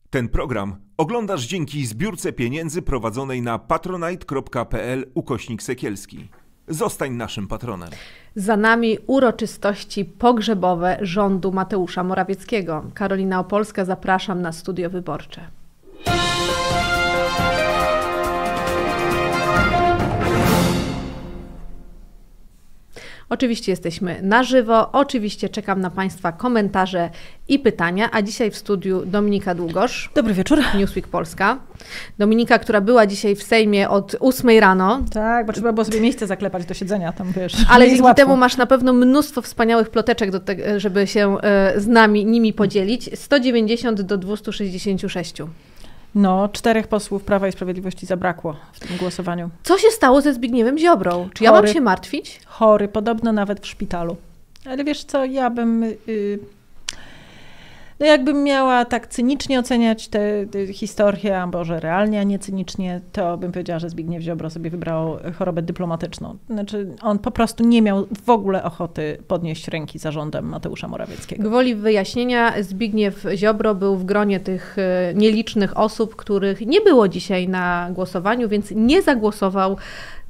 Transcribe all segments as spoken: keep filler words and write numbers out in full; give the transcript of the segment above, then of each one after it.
Ten program oglądasz dzięki zbiórce pieniędzy prowadzonej na patronite.pl ukośnik Sekielski. Zostań naszym patronem. Za nami uroczystości pogrzebowe rządu Mateusza Morawieckiego. Karolina Opolska, zapraszam na studio wyborcze. Oczywiście jesteśmy na żywo, oczywiście czekam na Państwa komentarze i pytania, a dzisiaj w studiu Dominika Długosz. Dobry wieczór. Newsweek Polska. Dominika, która była dzisiaj w Sejmie od ósmej rano. Tak, bo trzeba było sobie miejsce zaklepać do siedzenia tam, wiesz. Ale dzięki temu masz na pewno mnóstwo wspaniałych ploteczek, do te, żeby się z nami nimi podzielić. sto dziewięćdziesiąt do dwustu sześćdziesięciu sześciu. No, czterech posłów Prawa i Sprawiedliwości zabrakło w tym głosowaniu. Co się stało ze Zbigniewem Ziobrą? Czy ja Chory, mam się martwić? Chory, podobno nawet w szpitalu. Ale wiesz co, ja bym... Yy, no jakbym miała tak cynicznie oceniać tę historię, a może realnie, a nie cynicznie, to bym powiedziała, że Zbigniew Ziobro sobie wybrał chorobę dyplomatyczną. Znaczy on po prostu nie miał w ogóle ochoty podnieść ręki za rządem Mateusza Morawieckiego. Gwoli wyjaśnienia, Zbigniew Ziobro był w gronie tych nielicznych osób, których nie było dzisiaj na głosowaniu, więc nie zagłosował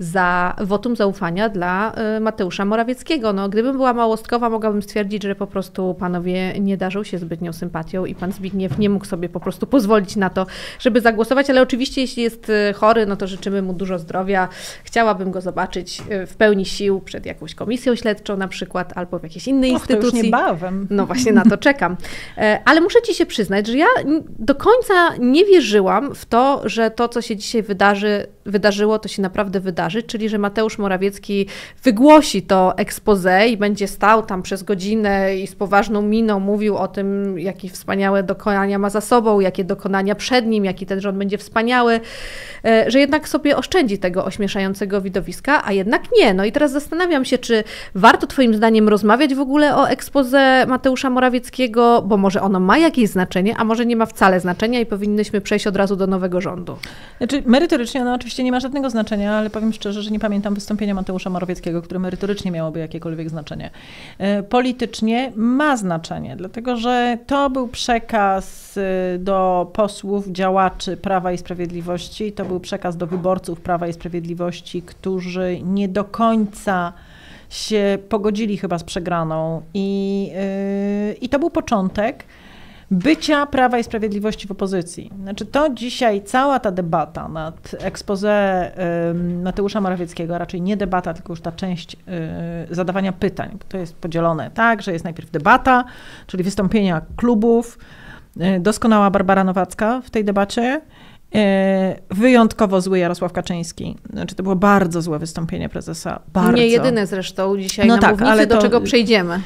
za wotum zaufania dla Mateusza Morawieckiego. No, gdybym była małostkowa, mogłabym stwierdzić, że po prostu panowie nie darzą się zbytnią sympatią i pan Zbigniew nie mógł sobie po prostu pozwolić na to, żeby zagłosować, ale oczywiście jeśli jest chory, no to życzymy mu dużo zdrowia. Chciałabym go zobaczyć w pełni sił przed jakąś komisją śledczą na przykład, albo w jakiejś innej Och, instytucji. To już niebawem. No właśnie na to czekam. Ale muszę ci się przyznać, że ja do końca nie wierzyłam w to, że to, co się dzisiaj wydarzy, wydarzyło, to się naprawdę wydarzy. Czyli że Mateusz Morawiecki wygłosi to exposé i będzie stał tam przez godzinę i z poważną miną mówił o tym, jakie wspaniałe dokonania ma za sobą, jakie dokonania przed nim, jaki ten rząd będzie wspaniały, że jednak sobie oszczędzi tego ośmieszającego widowiska, a jednak nie. No i teraz zastanawiam się, czy warto twoim zdaniem rozmawiać w ogóle o exposé Mateusza Morawieckiego, bo może ono ma jakieś znaczenie, a może nie ma wcale znaczenia i powinnyśmy przejść od razu do nowego rządu. Znaczy merytorycznie ono oczywiście nie ma żadnego znaczenia, ale powiem szczerze, że nie pamiętam wystąpienia Mateusza Morawieckiego, które merytorycznie miałoby jakiekolwiek znaczenie. Politycznie ma znaczenie, dlatego że to był przekaz do posłów, działaczy Prawa i Sprawiedliwości, to był przekaz do wyborców Prawa i Sprawiedliwości, którzy nie do końca się pogodzili chyba z przegraną i, yy, i to był początek bycia Prawa i Sprawiedliwości w opozycji. Znaczy to dzisiaj cała ta debata nad exposé y, Mateusza Morawieckiego, a raczej nie debata, tylko już ta część y, zadawania pytań, bo to jest podzielone tak, że jest najpierw debata, czyli wystąpienia klubów, y, doskonała Barbara Nowacka w tej debacie, wyjątkowo zły Jarosław Kaczyński. Znaczy to było bardzo złe wystąpienie prezesa. Bardzo. Nie jedyne zresztą dzisiaj no na tak, mównicy, ale do to, czego przejdziemy.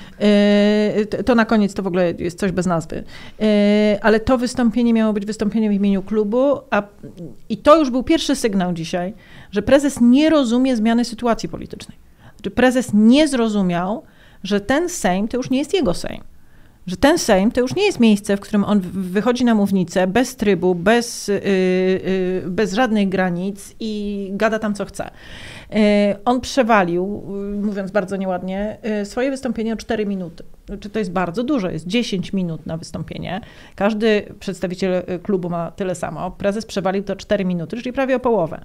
Yy, to na koniec to w ogóle jest coś bez nazwy. Yy, ale to wystąpienie miało być wystąpieniem w imieniu klubu, a, i to już był pierwszy sygnał dzisiaj, że prezes nie rozumie zmiany sytuacji politycznej. Znaczy prezes nie zrozumiał, że ten Sejm to już nie jest jego Sejm. Że ten Sejm to już nie jest miejsce, w którym on wychodzi na mównicę bez trybu, bez, yy, yy, bez żadnych granic i gada tam co chce. Yy, on przewalił, yy, mówiąc bardzo nieładnie, yy, swoje wystąpienie o cztery minuty. Znaczy to jest bardzo dużo, jest dziesięć minut na wystąpienie. Każdy przedstawiciel klubu ma tyle samo. Prezes przewalił to cztery minuty, czyli prawie o połowę.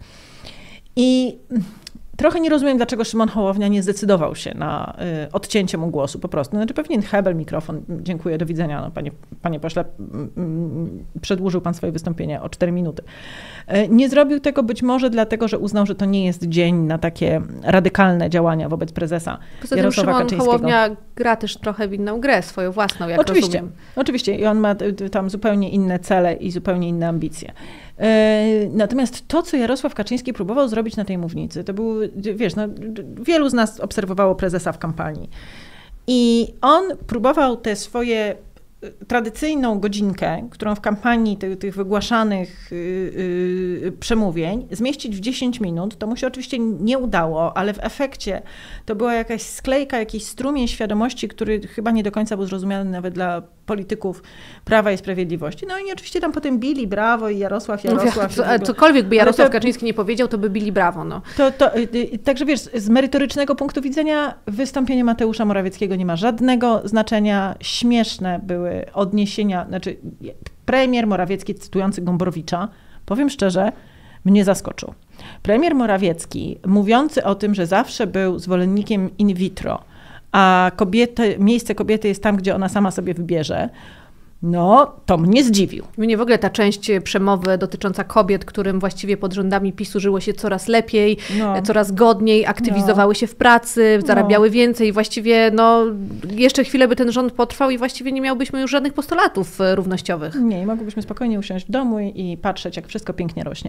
I trochę nie rozumiem, dlaczego Szymon Hołownia nie zdecydował się na y, odcięcie mu głosu po prostu. Znaczy powinien Hebel, mikrofon, dziękuję, do widzenia. No, panie, panie pośle, mm, przedłużył pan swoje wystąpienie o cztery minuty. Y, nie zrobił tego być może dlatego, że uznał, że to nie jest dzień na takie radykalne działania wobec prezesa Poza Jarosława tym Szymon Kaczyńskiego. Hołownia gra też trochę w inną grę, swoją własną, jak oczywiście, rozumiem. Oczywiście i on ma tam zupełnie inne cele i zupełnie inne ambicje. Natomiast to, co Jarosław Kaczyński próbował zrobić na tej mównicy, to był, wiesz, no, wielu z nas obserwowało prezesa w kampanii i on próbował te swoje tradycyjną godzinkę, którą w kampanii tych, tych wygłaszanych yy, yy, przemówień zmieścić w dziesięć minut, to mu się oczywiście nie udało, ale w efekcie to była jakaś sklejka, jakiś strumień świadomości, który chyba nie do końca był zrozumiany nawet dla polityków Prawa i Sprawiedliwości. No i oczywiście tam potem bili brawo i Jarosław, Jarosław. No, co, cokolwiek by Jarosław to, Kaczyński nie powiedział, to by bili brawo. No. To, to, yy, także wiesz, z merytorycznego punktu widzenia wystąpienie Mateusza Morawieckiego nie ma żadnego znaczenia. Śmieszne były odniesienia, znaczy Premier Morawiecki, cytujący Gombrowicza, powiem szczerze, mnie zaskoczył. Premier Morawiecki, mówiący o tym, że zawsze był zwolennikiem in vitro, a kobiety, miejsce kobiety jest tam, gdzie ona sama sobie wybierze, no, to mnie zdziwił. Mnie w ogóle ta część przemowy dotycząca kobiet, którym właściwie pod rządami PiSu żyło się coraz lepiej, no. coraz godniej, aktywizowały no. się w pracy, zarabiały no. więcej. Właściwie no, jeszcze chwilę by ten rząd potrwał i właściwie nie miałbyśmy już żadnych postulatów równościowych. Nie, i mogłybyśmy spokojnie usiąść w domu i patrzeć, jak wszystko pięknie rośnie.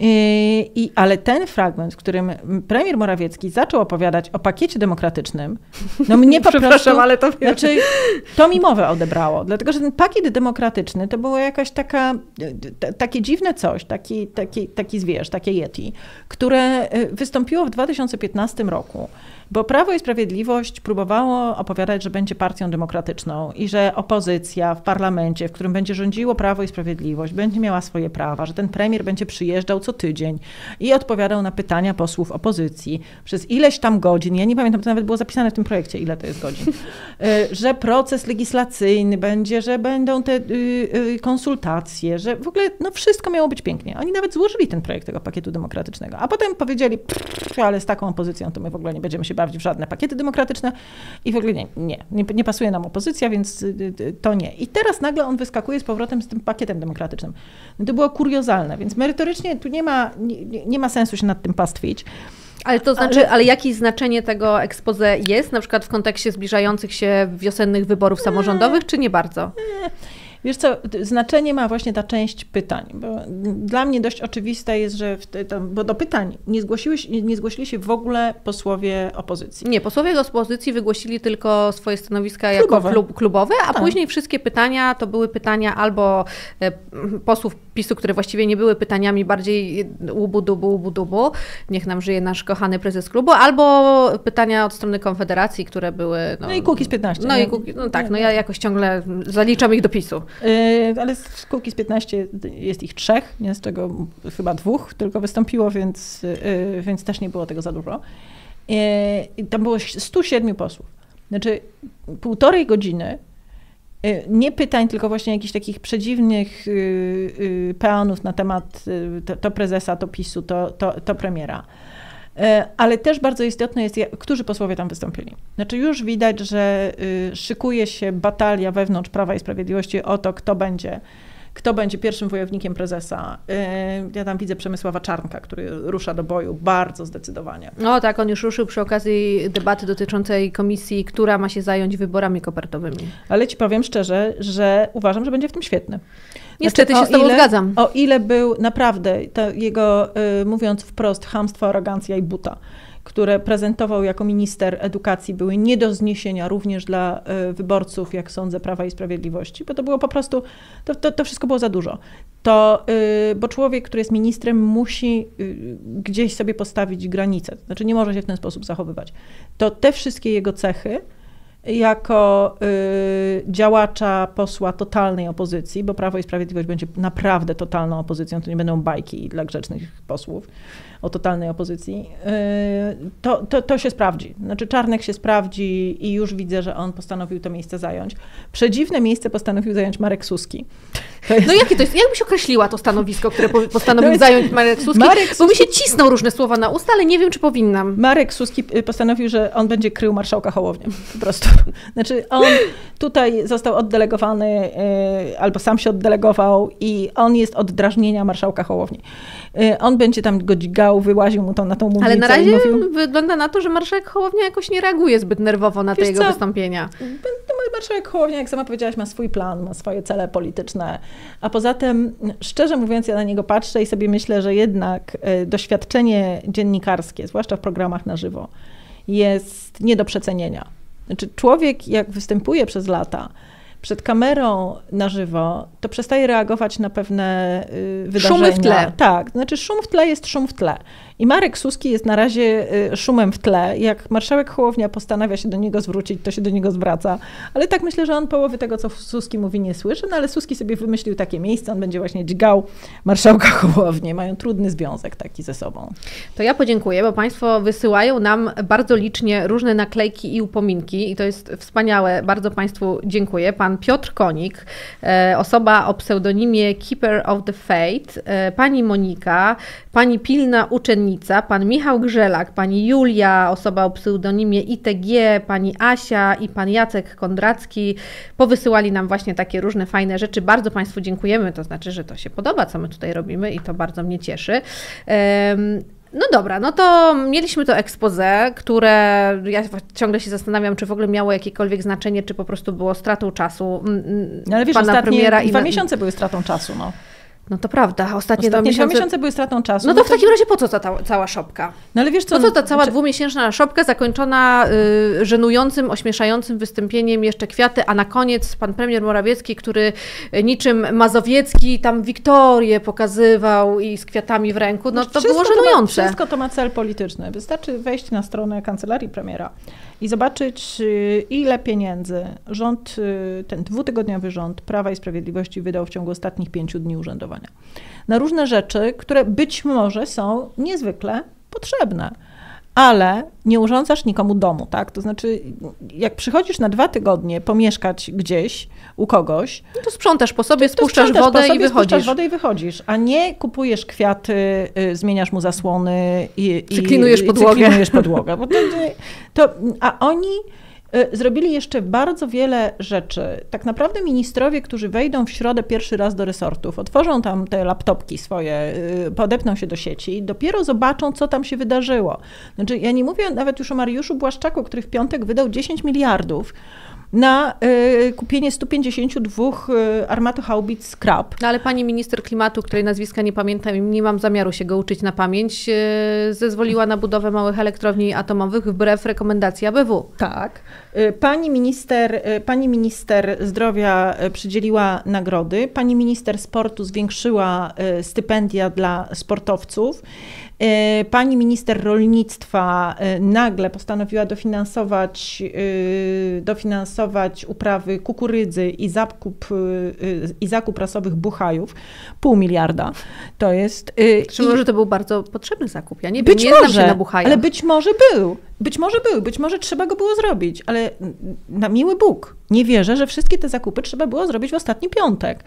I, i, ale ten fragment, w którym premier Morawiecki zaczął opowiadać o pakiecie demokratycznym, no mnie po prostu... ale to... Znaczy, to mi mowę odebrało, dlatego, że ten pakiet demokratyczny to było jakaś taka, t- takie dziwne coś, taki, taki, taki zwierz, takie yeti, które wystąpiło w dwa tysiące piętnastym roku, bo Prawo i Sprawiedliwość próbowało opowiadać, że będzie partią demokratyczną i że opozycja w parlamencie, w którym będzie rządziło Prawo i Sprawiedliwość, będzie miała swoje prawa, że ten premier będzie przyjeżdżał co tydzień i odpowiadał na pytania posłów opozycji przez ileś tam godzin, ja nie pamiętam, to nawet było zapisane w tym projekcie, ile to jest godzin, że proces legislacyjny będzie, że będą te konsultacje, że w ogóle no wszystko miało być pięknie. Oni nawet złożyli ten projekt tego pakietu demokratycznego, a potem powiedzieli, ale z taką opozycją to my w ogóle nie będziemy się bawić w żadne pakiety demokratyczne i w ogóle nie, nie, nie, nie pasuje nam opozycja, więc to nie. I teraz nagle on wyskakuje z powrotem z tym pakietem demokratycznym. To było kuriozalne, więc merytorycznie tu nie ma, nie, nie ma sensu się nad tym pastwić. Ale to znaczy, ale, ale jakie znaczenie tego expose jest, na przykład w kontekście zbliżających się wiosennych wyborów nie, samorządowych, czy nie bardzo? Nie. Wiesz co, znaczenie ma właśnie ta część pytań, bo dla mnie dość oczywiste jest, że w te, to, bo do pytań nie, zgłosiły, nie zgłosili się w ogóle posłowie opozycji. Nie, posłowie opozycji wygłosili tylko swoje stanowiska klubowe. jako klub, klubowe, a tak. później wszystkie pytania to były pytania albo posłów PiSu, które właściwie nie były pytaniami bardziej łubu-dubu, łubu-dubu, niech nam żyje nasz kochany prezes klubu, albo pytania od strony Konfederacji, które były... No, no i Kukiz piętnaście. No, i Kukiz, no tak, no ja jakoś ciągle zaliczam ich do PiSu. Yy, ale z Kukiz piętnaście jest ich trzech, nie, z czego chyba dwóch tylko wystąpiło, więc, yy, więc też nie było tego za dużo. Yy, tam było stu siedmiu posłów. Znaczy półtorej godziny yy, nie pytań, tylko właśnie jakichś takich przedziwnych yy, yy, peanów na temat yy, to, to prezesa, to PiSu, to, to, to premiera. Ale też bardzo istotne jest, którzy posłowie tam wystąpili. Znaczy już widać, że szykuje się batalia wewnątrz Prawa i Sprawiedliwości o to, kto będzie, kto będzie pierwszym wojownikiem prezesa. Ja tam widzę Przemysława Czarnka, który rusza do boju bardzo zdecydowanie. No tak, on już ruszył przy okazji debaty dotyczącej komisji, która ma się zająć wyborami kopertowymi. Ale ci powiem szczerze, że uważam, że będzie w tym świetny. Niestety znaczy, się z tobą ile, zgadzam. O ile był naprawdę, to jego, y, mówiąc wprost, chamstwo, arogancja i buta, które prezentował jako minister edukacji, były nie do zniesienia również dla y, wyborców, jak sądzę, Prawa i Sprawiedliwości, bo to było po prostu, to, to, to wszystko było za dużo. To, y, bo człowiek, który jest ministrem, musi y, gdzieś sobie postawić granicę, znaczy nie może się w ten sposób zachowywać. To te wszystkie jego cechy, jako y, działacza, posła totalnej opozycji, bo Prawo i Sprawiedliwość będzie naprawdę totalną opozycją, to nie będą bajki dla grzecznych posłów o totalnej opozycji, y, to, to, to się sprawdzi. Znaczy Czarnek się sprawdzi i już widzę, że on postanowił to miejsce zająć. Przedziwne miejsce postanowił zająć Marek Suski. Jest... No jakie to jest? Jak byś określiła to stanowisko, które postanowił jest... zająć Marek Suski? Marek Suski? Bo mi się cisną różne słowa na usta, ale nie wiem, czy powinnam. Marek Suski postanowił, że on będzie krył marszałka Hołownię. Po prostu. Znaczy on tutaj został oddelegowany, yy, albo sam się oddelegował i on jest od drażnienia marszałka Hołowni. Yy, on będzie tam go dźgał, wyłaził mu to na tą mównicę. Ale na razie mówił... wygląda na to, że marszałek Hołownia jakoś nie reaguje zbyt nerwowo na te Wiesz jego co? wystąpienia. Marszałek Hołownia, jak sama powiedziałaś, ma swój plan, ma swoje cele polityczne, a poza tym, szczerze mówiąc, ja na niego patrzę i sobie myślę, że jednak y, doświadczenie dziennikarskie, zwłaszcza w programach na żywo, jest nie do przecenienia. Znaczy człowiek, jak występuje przez lata przed kamerą na żywo, to przestaje reagować na pewne y, wydarzenia. Szumy w tle. Tak, znaczy szum w tle jest szum w tle. I Marek Suski jest na razie y, szumem w tle. Jak marszałek Hołownia postanawia się do niego zwrócić, to się do niego zwraca. Ale tak myślę, że on połowy tego, co Suski mówi, nie słyszy, no ale Suski sobie wymyślił takie miejsce, on będzie właśnie dźgał marszałka Hołownię. Mają trudny związek taki ze sobą. To ja podziękuję, bo Państwo wysyłają nam bardzo licznie różne naklejki i upominki i to jest wspaniałe. Bardzo Państwu dziękuję. Pan pan Piotr Konik, osoba o pseudonimie Keeper of the Faith, pani Monika, pani pilna uczennica, pan Michał Grzelak, pani Julia, osoba o pseudonimie I T G, pani Asia i pan Jacek Kondracki powysyłali nam właśnie takie różne fajne rzeczy. Bardzo Państwu dziękujemy, to znaczy, że to się podoba, co my tutaj robimy i to bardzo mnie cieszy. No dobra, no to mieliśmy to expose, które ja ciągle się zastanawiam, czy w ogóle miało jakiekolwiek znaczenie, czy po prostu było stratą czasu no, ale wiesz, pana ostatnie premiera. Dwa i... miesiące były stratą czasu, no. No to prawda, ostatnie, ostatnie dwa miesiące... dwa miesiące były stratą czasu. No to, no to w takim razie po co ta, ta cała szopka? No ale wiesz co... Po co ta cała czy... dwumiesięczna szopka zakończona y, żenującym, ośmieszającym wystąpieniem jeszcze kwiaty, a na koniec pan premier Morawiecki, który niczym Mazowiecki tam Wiktorię pokazywał i z kwiatami w ręku, no to wszystko było żenujące. To ma, wszystko to ma cel polityczny. Wystarczy wejść na stronę kancelarii premiera i zobaczyć, ile pieniędzy rząd, ten dwutygodniowy rząd Prawa i Sprawiedliwości wydał w ciągu ostatnich pięciu dni urzędowania. Na różne rzeczy, które być może są niezwykle potrzebne, ale nie urządzasz nikomu domu, tak? To znaczy, jak przychodzisz na dwa tygodnie pomieszkać gdzieś u kogoś, no to sprzątasz po sobie, spuszczasz wodę po sobie, i wychodzisz. Spuszczasz wodę i wychodzisz, a nie kupujesz kwiaty, y, zmieniasz mu zasłony i cyklinujesz podłogę. Cyklinujesz podłogę. Bo to, to, a oni y, zrobili jeszcze bardzo wiele rzeczy. Tak naprawdę ministrowie, którzy wejdą w środę pierwszy raz do resortów, otworzą tam te laptopki swoje, y, podepną się do sieci, dopiero zobaczą, co tam się wydarzyło. Znaczy, ja nie mówię nawet już o Mariuszu Błaszczaku, który w piątek wydał dziesięć miliardów na y, kupienie stu pięćdziesięciu dwóch y, armatohaubic Krab. No ale pani minister klimatu, której nazwiska nie pamiętam i nie mam zamiaru się go uczyć na pamięć, y, zezwoliła na budowę małych elektrowni atomowych wbrew rekomendacji A B W. Tak. Y, pani minister, y, pani minister zdrowia y, przydzieliła nagrody, pani minister sportu zwiększyła y, stypendia dla sportowców. Pani minister rolnictwa nagle postanowiła dofinansować, dofinansować uprawy kukurydzy i zakup, i zakup rasowych buchajów. Pół miliarda to jest. Czy może to był bardzo potrzebny zakup? Ja nie być wiem, nie może, znam się na buchajach. Ale być może był. Być może był, być może trzeba go było zrobić, ale na miły Bóg, nie wierzę, że wszystkie te zakupy trzeba było zrobić w ostatni piątek.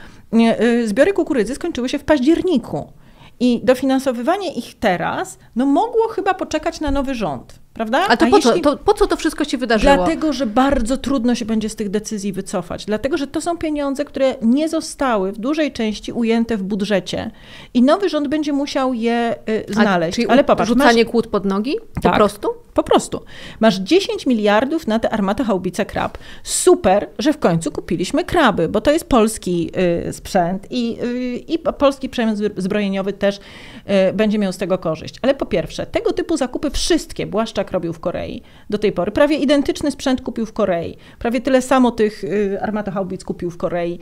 Zbiory kukurydzy skończyły się w październiku. I dofinansowywanie ich teraz, no mogło chyba poczekać na nowy rząd, prawda? A to, A po, jeśli... co, to po co to wszystko się wydarzyło? Dlatego, że bardzo trudno się będzie z tych decyzji wycofać. Dlatego, że to są pieniądze, które nie zostały w dużej części ujęte w budżecie i nowy rząd będzie musiał je y, znaleźć. A, czyli ale popatrz, rzucanie masz... kłód pod nogi? Po tak, prostu? Po prostu. Masz dziesięć miliardów na te armatohaubice Krab. Super, że w końcu kupiliśmy kraby, bo to jest polski y, sprzęt i, y, i polski przemysł zbrojeniowy też y, będzie miał z tego korzyść. Ale po pierwsze, tego typu zakupy wszystkie Błaszczak robił w Korei do tej pory. Prawie identyczny sprzęt kupił w Korei. Prawie tyle samo tych y, armatohaubic kupił w Korei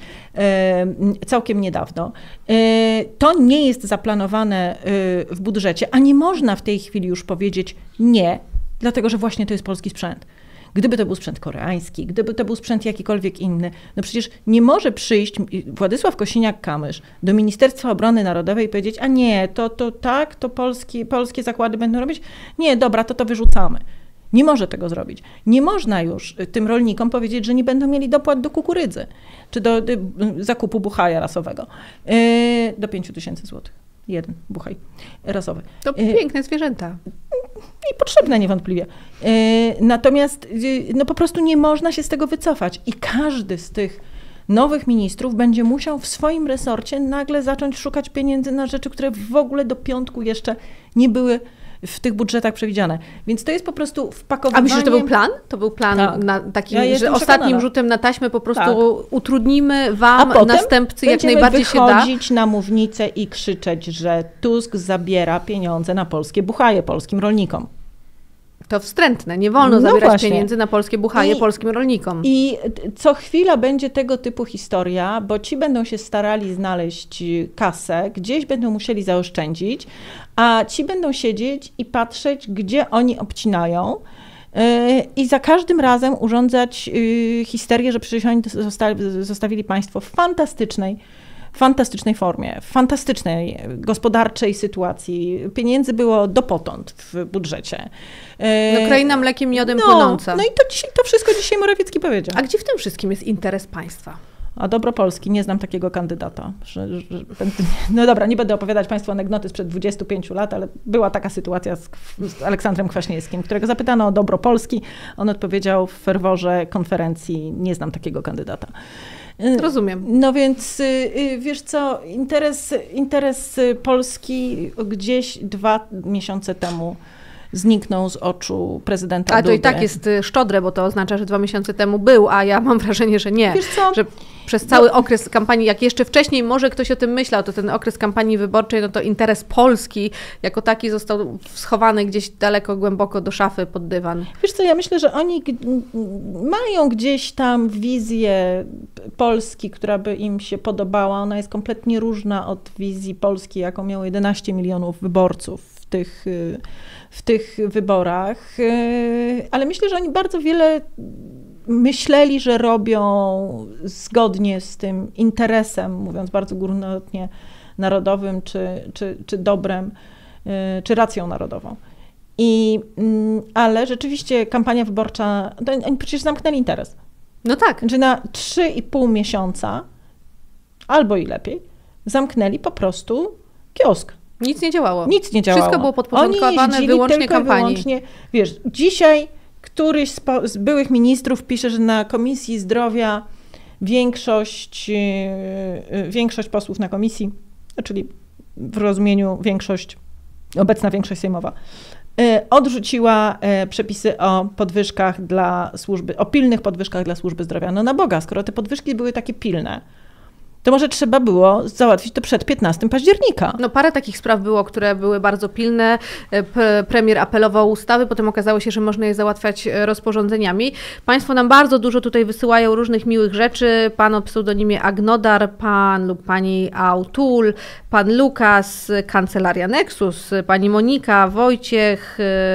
y, całkiem niedawno. Y, to nie jest zaplanowane y, w budżecie, a nie można w tej chwili już powiedzieć nie, dlatego, że właśnie to jest polski sprzęt. Gdyby to był sprzęt koreański, gdyby to był sprzęt jakikolwiek inny, no przecież nie może przyjść Władysław Kosiniak-Kamysz do Ministerstwa Obrony Narodowej i powiedzieć, a nie, to, to tak, to polskie, polskie zakłady będą robić? Nie, dobra, to to wyrzucamy. Nie może tego zrobić. Nie można już tym rolnikom powiedzieć, że nie będą mieli dopłat do kukurydzy, czy do, do zakupu buchaja rasowego, yy, do pięciu tysięcy złotych. Jeden buchaj rasowy. To piękne zwierzęta. I potrzebne niewątpliwie. Natomiast no po prostu nie można się z tego wycofać. I każdy z tych nowych ministrów będzie musiał w swoim resorcie nagle zacząć szukać pieniędzy na rzeczy, które w ogóle do piątku jeszcze nie były w tych budżetach przewidziane. Więc to jest po prostu wpakowanie... A myślisz, że to był plan? To był plan tak. na taki, ja że ostatnim rzutem na taśmę po prostu tak. utrudnimy wam, A następcy, jak najbardziej się da. będziemy wychodzić na mównicę i krzyczeć, że Tusk zabiera pieniądze na polskie buchaje polskim rolnikom. To wstrętne. Nie wolno no zabierać właśnie. pieniędzy na polskie buchaje I, polskim rolnikom. I co chwila będzie tego typu historia, bo ci będą się starali znaleźć kasę, gdzieś będą musieli zaoszczędzić, a ci będą siedzieć i patrzeć, gdzie oni obcinają yy, i za każdym razem urządzać yy, histerię, że przecież oni zostali, zostawili państwo w fantastycznej w fantastycznej formie, w fantastycznej gospodarczej sytuacji. Pieniędzy było dopotąd w budżecie. No kraina mlekiem miodem no, płynąca. No i to, dzisiaj, to wszystko dzisiaj Morawiecki powiedział. A gdzie w tym wszystkim jest interes państwa? A dobro Polski, nie znam takiego kandydata. Że, że, no dobra, nie będę opowiadać Państwu anegdoty sprzed dwudziestu pięciu lat, ale była taka sytuacja z, z Aleksandrem Kwaśniewskim, którego zapytano o dobro Polski. On odpowiedział w ferworze konferencji, nie znam takiego kandydata. Rozumiem. No więc wiesz co, interes, interes Polski gdzieś dwa miesiące temu zniknął z oczu prezydenta Ale to Dudy. i tak jest szczodre, bo to oznacza, że dwa miesiące temu był, a ja mam wrażenie, że nie. Wiesz co? Że przez cały no. okres kampanii, jak jeszcze wcześniej może ktoś o tym myślał, to ten okres kampanii wyborczej, no to interes Polski jako taki został schowany gdzieś daleko, głęboko do szafy pod dywan. Wiesz co, ja myślę, że oni mają gdzieś tam wizję Polski, która by im się podobała. Ona jest kompletnie różna od wizji Polski, jaką miało jedenaście milionów wyborców w tych, w tych wyborach. Ale myślę, że oni bardzo wiele myśleli, że robią zgodnie z tym interesem, mówiąc bardzo górnolotnie, narodowym, czy, czy, czy dobrem, czy racją narodową. I, ale rzeczywiście kampania wyborcza, oni przecież zamknęli interes. No tak. Znaczy na trzy i pół miesiąca, albo i lepiej, zamknęli po prostu kiosk. Nic nie działało. Nic nie działało. Wszystko było podporządkowane Oni wyłącznie tylko kampanii. Wyłącznie, wiesz, dzisiaj któryś z, po, z byłych ministrów pisze, że na Komisji Zdrowia większość, yy, większość posłów na komisji, czyli w rozumieniu większość, obecna większość sejmowa, yy, odrzuciła yy, przepisy o podwyżkach dla służby, o pilnych podwyżkach dla służby zdrowia. No na Boga, skoro te podwyżki były takie pilne, to może trzeba było załatwić to przed piętnastego października. No parę takich spraw było, które były bardzo pilne. P- premier apelował o ustawy, potem okazało się, że można je załatwiać rozporządzeniami. Państwo nam bardzo dużo tutaj wysyłają różnych miłych rzeczy. Pan o pseudonimie Agnodar, pan lub pani Autul, pan Lukas, kancelaria Nexus, pani Monika, Wojciech,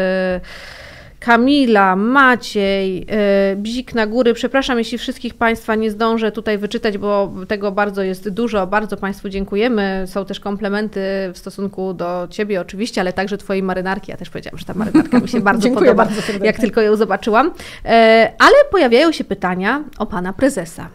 yy... Kamila, Maciej, yy, Bzik na góry. Przepraszam, jeśli wszystkich Państwa nie zdążę tutaj wyczytać, bo tego bardzo jest dużo. Bardzo Państwu dziękujemy. Są też komplementy w stosunku do Ciebie oczywiście, ale także Twojej marynarki. Ja też powiedziałam, że ta marynarka mi się bardzo podoba, bardzo serdecznie. jak tylko ją zobaczyłam. Yy, ale pojawiają się pytania o Pana Prezesa.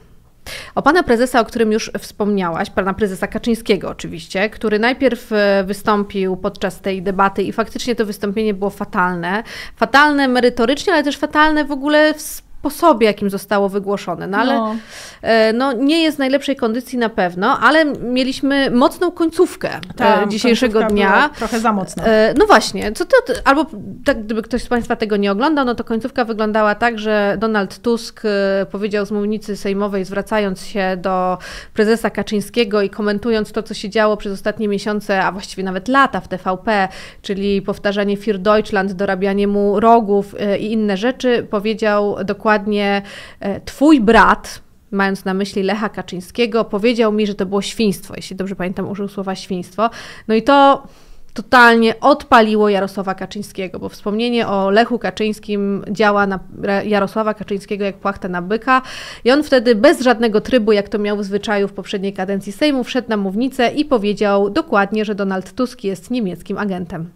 O pana prezesa, o którym już wspomniałaś, pana prezesa Kaczyńskiego oczywiście, który najpierw wystąpił podczas tej debaty i faktycznie to wystąpienie było fatalne. Fatalne merytorycznie, ale też fatalne w ogóle w sposobie, jakim zostało wygłoszone. No ale no. No, nie jest w najlepszej kondycji na pewno, ale mieliśmy mocną końcówkę Ta, dzisiejszego dnia. Trochę za mocno. No właśnie, co to, albo tak, gdyby ktoś z Państwa tego nie oglądał, no to końcówka wyglądała tak, że Donald Tusk powiedział z mównicy sejmowej, zwracając się do prezesa Kaczyńskiego i komentując to, co się działo przez ostatnie miesiące, a właściwie nawet lata w T V P, czyli powtarzanie Für Deutschland, dorabianie mu rogów i inne rzeczy, powiedział dokładnie: Dokładnie twój brat, mając na myśli Lecha Kaczyńskiego, powiedział mi, że to było świństwo, jeśli dobrze pamiętam, użył słowa świństwo. No i to totalnie odpaliło Jarosława Kaczyńskiego, bo wspomnienie o Lechu Kaczyńskim działa na Jarosława Kaczyńskiego jak płachta na byka i on wtedy bez żadnego trybu, jak to miał w zwyczaju w poprzedniej kadencji Sejmu, wszedł na mównicę i powiedział dokładnie, że Donald Tusk jest niemieckim agentem.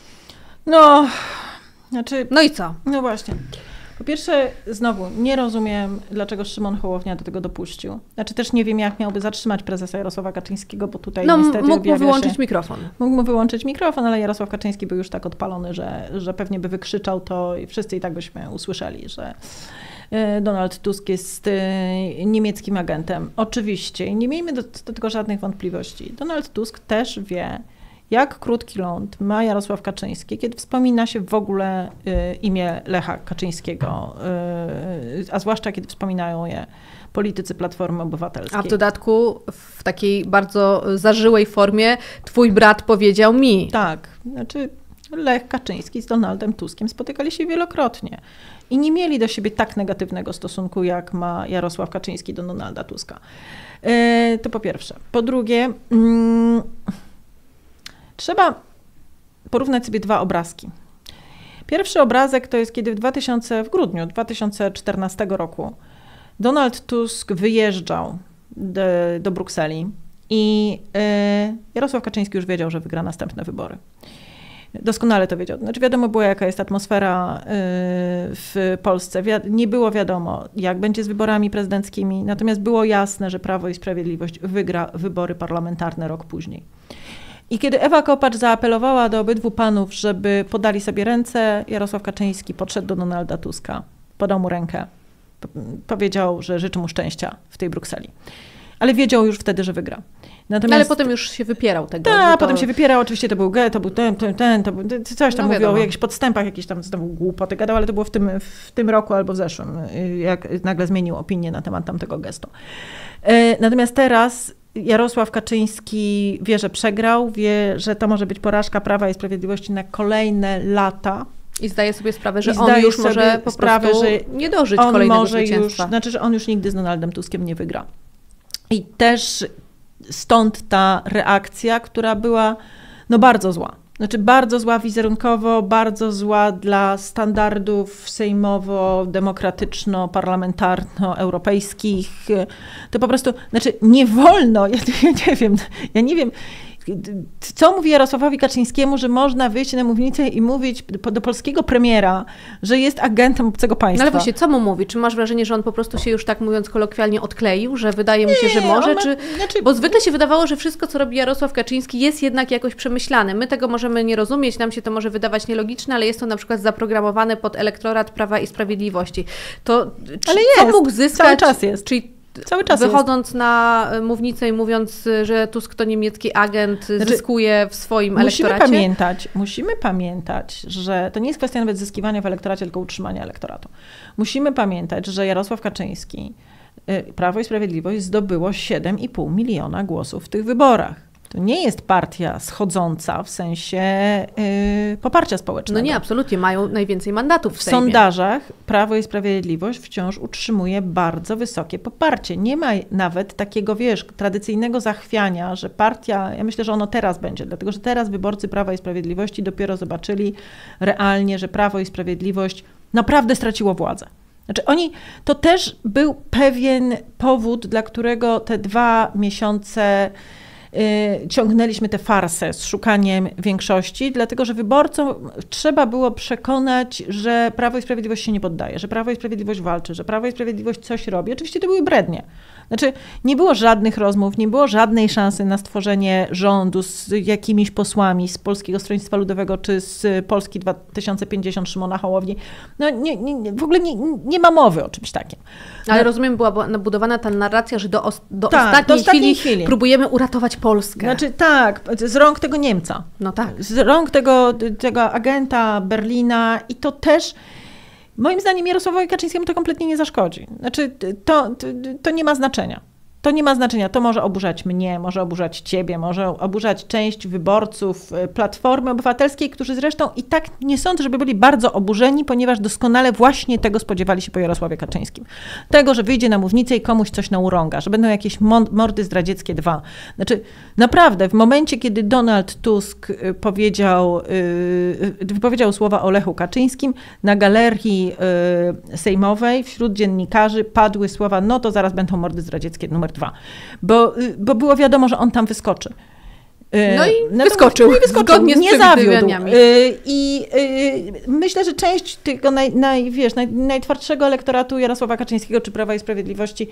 No, znaczy... No i co? No właśnie. Po pierwsze, znowu, nie rozumiem, dlaczego Szymon Hołownia do tego dopuścił. Znaczy też nie wiem, jak miałby zatrzymać prezesa Jarosława Kaczyńskiego, bo tutaj no, niestety mógł mu wyłączyć się, mikrofon. Mógł mu wyłączyć mikrofon, ale Jarosław Kaczyński był już tak odpalony, że, że pewnie by wykrzyczał to i wszyscy i tak byśmy usłyszeli, że Donald Tusk jest niemieckim agentem. Oczywiście i nie miejmy do, do tego żadnych wątpliwości. Donald Tusk też wie, jak krótki ląd ma Jarosław Kaczyński, kiedy wspomina się w ogóle y, imię Lecha Kaczyńskiego, y, a zwłaszcza kiedy wspominają je politycy Platformy Obywatelskiej. A w dodatku w takiej bardzo zażyłej formie twój brat powiedział mi. Tak, znaczy Lech Kaczyński z Donaldem Tuskiem spotykali się wielokrotnie i nie mieli do siebie tak negatywnego stosunku, jak ma Jarosław Kaczyński do Donalda Tuska. Y, to po pierwsze. Po drugie... Mm, Trzeba porównać sobie dwa obrazki. Pierwszy obrazek to jest, kiedy w, dwa tysiące, w grudniu dwa tysiące czternastego roku Donald Tusk wyjeżdżał do, do Brukseli I y, Jarosław Kaczyński już wiedział, że wygra następne wybory. Doskonale to wiedział. Znaczy wiadomo było, jaka jest atmosfera y, w Polsce. Wi- nie było wiadomo, jak będzie z wyborami prezydenckimi, natomiast było jasne, że Prawo i Sprawiedliwość wygra wybory parlamentarne rok później. I kiedy Ewa Kopacz zaapelowała do obydwu panów, żeby podali sobie ręce, Jarosław Kaczyński podszedł do Donalda Tuska, podał mu rękę, p- powiedział, że życzy mu szczęścia w tej Brukseli. Ale wiedział już wtedy, że wygra. Natomiast... Ale potem już się wypierał tego. Tak, to... potem się wypierał, oczywiście to był ge, to był ten, ten, ten, to był, coś tam No mówił o wiadomo. jakichś podstępach, jakieś tam znowu głupoty gadał, ale to było w tym, w tym roku albo w zeszłym, jak nagle zmienił opinię na temat tamtego gestu. Natomiast teraz Jarosław Kaczyński wie, że przegrał, wie, że to może być porażka Prawa i Sprawiedliwości na kolejne lata. I zdaje sobie sprawę, że I on zdaje już sobie może po sprawę, prostu że nie dożyć on kolejnego może zwycięstwa. już, znaczy, że on już nigdy z Donaldem Tuskiem nie wygra. I też stąd ta reakcja, która była no bardzo zła. Znaczy bardzo zła wizerunkowo, bardzo zła dla standardów sejmowo-demokratyczno-parlamentarno-europejskich. To po prostu, znaczy nie wolno, ja, ja nie wiem, ja nie wiem, co mówi Jarosławowi Kaczyńskiemu, że można wyjść na mównicę i mówić do polskiego premiera, że jest agentem obcego państwa. No ale właśnie, co mu mówi? Czy masz wrażenie, że on po prostu się już tak mówiąc kolokwialnie odkleił, że wydaje mu się, że może? ma, Czy... znaczy... Bo zwykle się wydawało, że wszystko, co robi Jarosław Kaczyński, jest jednak jakoś przemyślane. My tego możemy nie rozumieć, nam się to może wydawać nielogiczne, ale jest to na przykład zaprogramowane pod elektorat Prawa i Sprawiedliwości. To czy, ale co jest, mógł zyskać? cały czas jest. Czyli Cały czas wychodząc jest. na mównicę i mówiąc, że Tusk to niemiecki agent, znaczy, zyskuje w swoim musimy elektoracie? Pamiętać, musimy pamiętać, że to nie jest kwestia nawet zyskiwania w elektoracie, tylko utrzymania elektoratu. Musimy pamiętać, że Jarosław Kaczyński, Prawo i Sprawiedliwość zdobyło siedem i pół miliona głosów w tych wyborach. To nie jest partia schodząca w sensie yy, poparcia społecznego. No nie, absolutnie. Mają najwięcej mandatów w, w Sejmie. sondażach Prawo i Sprawiedliwość wciąż utrzymuje bardzo wysokie poparcie. Nie ma nawet takiego, wiesz, tradycyjnego zachwiania, że partia, ja myślę, że ono teraz będzie, dlatego że teraz wyborcy Prawa i Sprawiedliwości dopiero zobaczyli realnie, że Prawo i Sprawiedliwość naprawdę straciło władzę. Znaczy oni, to też był pewien powód, dla którego te dwa miesiące Yy, ciągnęliśmy tę farsę z szukaniem większości, dlatego że wyborcom trzeba było przekonać, że Prawo i Sprawiedliwość się nie poddaje, że Prawo i Sprawiedliwość walczy, że Prawo i Sprawiedliwość coś robi. Oczywiście to były brednie. Znaczy nie było żadnych rozmów, nie było żadnej szansy na stworzenie rządu z jakimiś posłami z Polskiego Stronnictwa Ludowego czy z Polski dwa tysiące pięćdziesiąt Szymona Hołowni. No nie, nie, w ogóle nie, nie ma mowy o czymś takim. Ale no, rozumiem, była nabudowana ta narracja, że do, do, tak, ostatniej, do ostatniej chwili, chwili próbujemy uratować Polskę. Znaczy tak, z rąk tego Niemca. No tak. Z rąk tego, tego agenta Berlina i to też moim zdaniem Jarosławowi Kaczyńskiemu to kompletnie nie zaszkodzi. Znaczy to, to, to nie ma znaczenia. To nie ma znaczenia. To może oburzać mnie, może oburzać ciebie, może oburzać część wyborców Platformy Obywatelskiej, którzy zresztą i tak nie sądzę, żeby byli bardzo oburzeni, ponieważ doskonale właśnie tego spodziewali się po Jarosławie Kaczyńskim. Tego, że wyjdzie na mównicę i komuś coś naurąga, że będą jakieś mordy zdradzieckie dwa. Znaczy naprawdę w momencie, kiedy Donald Tusk powiedział, wypowiedział słowa o Lechu Kaczyńskim, na galerii sejmowej wśród dziennikarzy padły słowa, no to zaraz będą mordy zdradzieckie numer dwa, bo, bo było wiadomo, że on tam wyskoczy. No i no wyskoczył, no i wyskoczył, zgodnie z nie zawiódł. przewidywaniami. I myślę, że część tego naj, naj, wiesz, naj, najtwardszego elektoratu Jarosława Kaczyńskiego czy Prawa i Sprawiedliwości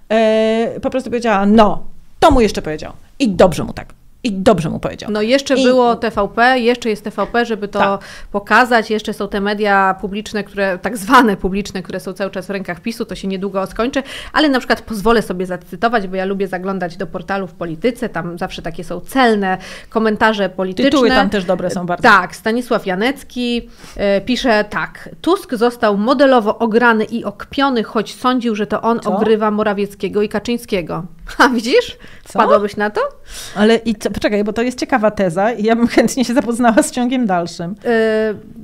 po prostu powiedziała, no, to mu jeszcze powiedział. I dobrze mu tak. I dobrze mu powiedział. No jeszcze I... było T V P, jeszcze jest T V P, żeby to tak. pokazać. Jeszcze są te media publiczne, które, tak zwane publiczne, które są cały czas w rękach PiSu, to się niedługo skończy, ale na przykład pozwolę sobie zacytować, bo ja lubię zaglądać do portalu w Polityce, tam zawsze takie są celne komentarze polityczne. Tytuły tam też dobre są bardzo. Tak, Stanisław Janecki y, pisze tak. Tusk został modelowo ograny i okpiony, choć sądził, że to on Co? ogrywa Morawieckiego i Kaczyńskiego. A widzisz? Wpadłabyś na to? Ale i co, poczekaj, bo to jest ciekawa teza i ja bym chętnie się zapoznała z ciągiem dalszym. Yy,